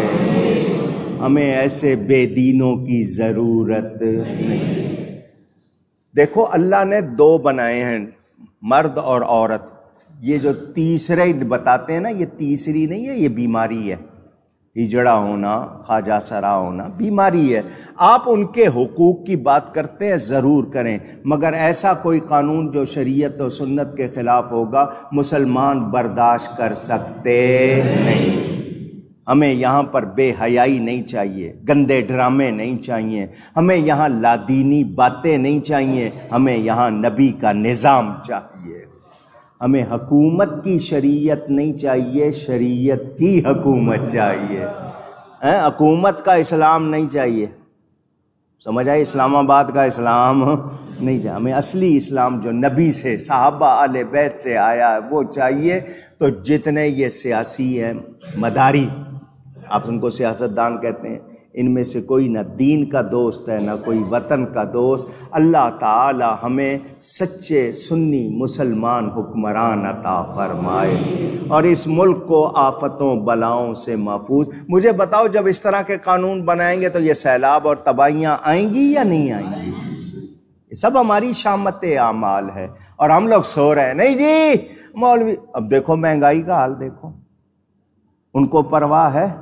ہمیں ایسے بے دینوں کی ضرورت نہیں۔ دیکھو اللہ نے 2 بنائے ہیں، مرد اور عورت۔ یہ جو تیسرے بتاتے ہیں نا، یہ تیسری نہیں ہے، یہ بیماری ہے، ہجڑا ہونا، خواجہ سرا ہونا بیماری ہے۔ آپ ان کے حقوق کی بات کرتے ہیں، ضرور کریں، مگر ایسا کوئی قانون جو شریعت و سنت کے خلاف ہوگا مسلمان برداشت کر سکتے نہیں۔ ہمیں یہاں پر بے حیائی نہیں چاہیے، گندے ڈرامے نہیں چاہیے، ہمیں یہاں لادینی باتیں نہیں چاہیے، ہمیں یہاں نبی کا نظام چاہیے۔ ہمیں حکومت کی شریعت نہیں چاہیے، شریعت کی حکومت چاہیے۔ حکومت کا اسلام نہیں چاہیے، سمجھ آئی؟ اسلام آباد کا اسلام نہیں چاہیے، ہمیں اصلی اسلام جو نبی سے، صحابہ اہل بیت سے آیا ہے وہ چاہیے۔ تو جتنے یہ سیاسی ہیں، مداری، آپ ان کو سیاستدان کہتے ہیں، ان میں سے کوئی نہ دین کا دوست ہے نہ کوئی وطن کا دوست۔ اللہ تعالی ہمیں سچے سنی مسلمان حکمران عطا فرمائے اور اس ملک کو آفتوں بلاؤں سے محفوظ۔ مجھے بتاؤ جب اس طرح کے قانون بنائیں گے تو یہ سیلاب اور تباہیاں آئیں گی یا نہیں آئیں گی؟ یہ سب ہماری شامت اعمال ہے اور ہم لوگ سو رہے ہیں، نہیں جی مولوی۔ اب دیکھو مہنگائی کا حال دیکھو، ان کو پرواہ ہے؟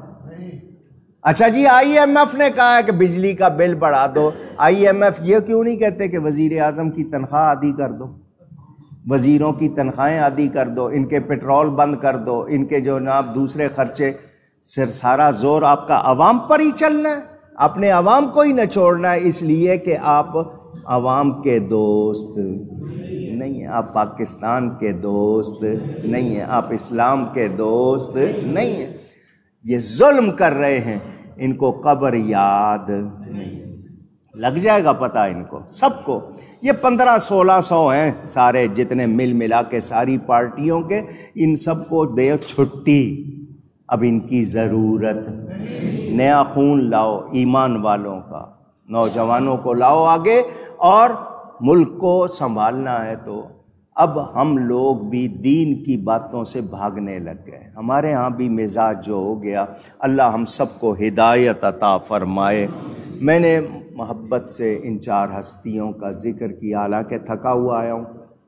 اچھا جی آئی ایم ایف نے کہا ہے کہ بجلی کا بل بڑھا دو، آئی ایم ایف یہ کیوں نہیں کہتے کہ وزیر اعظم کی تنخواہ عادی کر دو، وزیروں کی تنخواہیں عادی کر دو، ان کے پیٹرول بند کر دو، ان کے جو جناب دوسرے خرچے؟ سارا زور آپ کا عوام پر ہی چلنا ہے، اپنے عوام کو ہی نہ چھوڑنا ہے، اس لیے کہ آپ عوام کے دوست نہیں ہیں، آپ پاکستان کے دوست نہیں ہیں، آپ اسلام کے دوست نہیں ہیں۔ یہ ظلم کر رہے ہیں، ان کو قبر یاد نہیں، لگ جائے گا پتہ ان کو سب کو۔ یہ 1500-1600 ہیں سارے جتنے مل ملا کے ساری پارٹیوں کے، ان سب کو دے چھٹی، اب ان کی ضرورت۔ نیا خون لاؤ ایمان والوں کا، نوجوانوں کو لاؤ آگے، اور ملک کو سنبھالنا ہے۔ تو اب ہم لوگ بھی دین کی باتوں سے بھاگنے لگ گئے، ہمارے ہاں بھی مزاج جو ہو گیا۔ اللہ ہم سب کو ہدایت عطا فرمائے۔ میں نے محبت سے ان 4 ہستیوں کا ذکر کیا، حالانکہ تھکا ہوا آیا ہوں،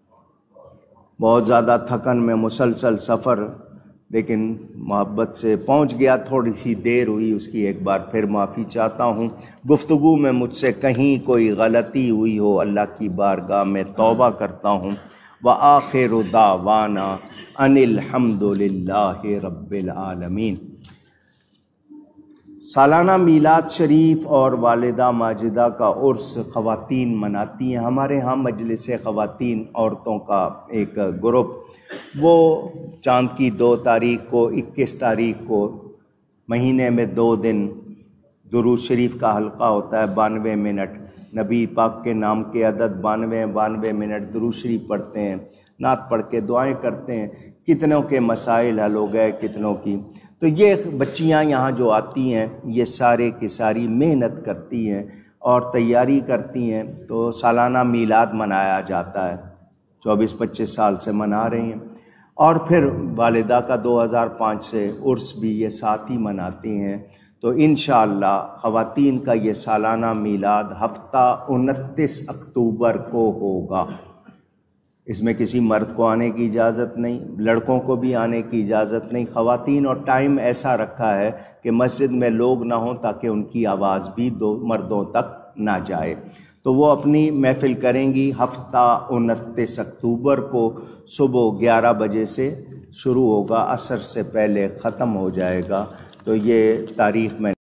بہت زیادہ تھکن میں مسلسل سفر، لیکن محبت سے پہنچ گیا۔ تھوڑی سی دیر ہوئی، اس کی ایک بار پھر معافی چاہتا ہوں۔ گفتگو میں مجھ سے کہیں کوئی غلطی ہوئی ہو، اللہ کی بارگاہ میں توبہ کرتا ہوں۔ وآخر دعوانا ان الحمد للہ رب العالمین۔ سالانہ میلاد شریف اور والدہ ماجدہ کا عرس خواتین مناتی ہیں۔ ہمارے ہاں مجلس خواتین عورتوں کا ایک گروپ، وہ چاند کی 2 تاریخ کو، 21 تاریخ کو، مہینے میں 2 دن درود شریف کا حلقہ ہوتا ہے 92 منٹ، نبی پاک کے نام کے عدد 92 منٹ درود شریف پڑھتے ہیں، نعت پڑھ کے دعائیں کرتے ہیں۔ کتنوں کے مسائل حل ہو گئے، کتنوں کی۔ تو یہ بچیاں یہاں جو آتی ہیں، یہ سارے کی ساری محنت کرتی ہیں اور تیاری کرتی ہیں، تو سالانہ میلاد منایا جاتا ہے۔ 24-25 سال سے منا رہی ہیں، اور پھر والدہ کا 2005 سے عرس بھی یہ ساتھ ہی مناتی ہیں۔ تو انشاءاللہ خواتین کا یہ سالانہ میلاد ہفتہ 29 اکتوبر کو ہوگا۔ اس میں کسی مرد کو آنے کی اجازت نہیں، لڑکوں کو بھی آنے کی اجازت نہیں، خواتین، اور ٹائم ایسا رکھا ہے کہ مسجد میں لوگ نہ ہوں تاکہ ان کی آواز بھی مردوں تک نہ جائے۔ تو وہ اپنی محفل کریں گی ہفتہ 29 اکتوبر کو، صبح 11 بجے سے شروع ہوگا، عصر سے پہلے ختم ہو جائے گا۔ تو یہ تاریخ میں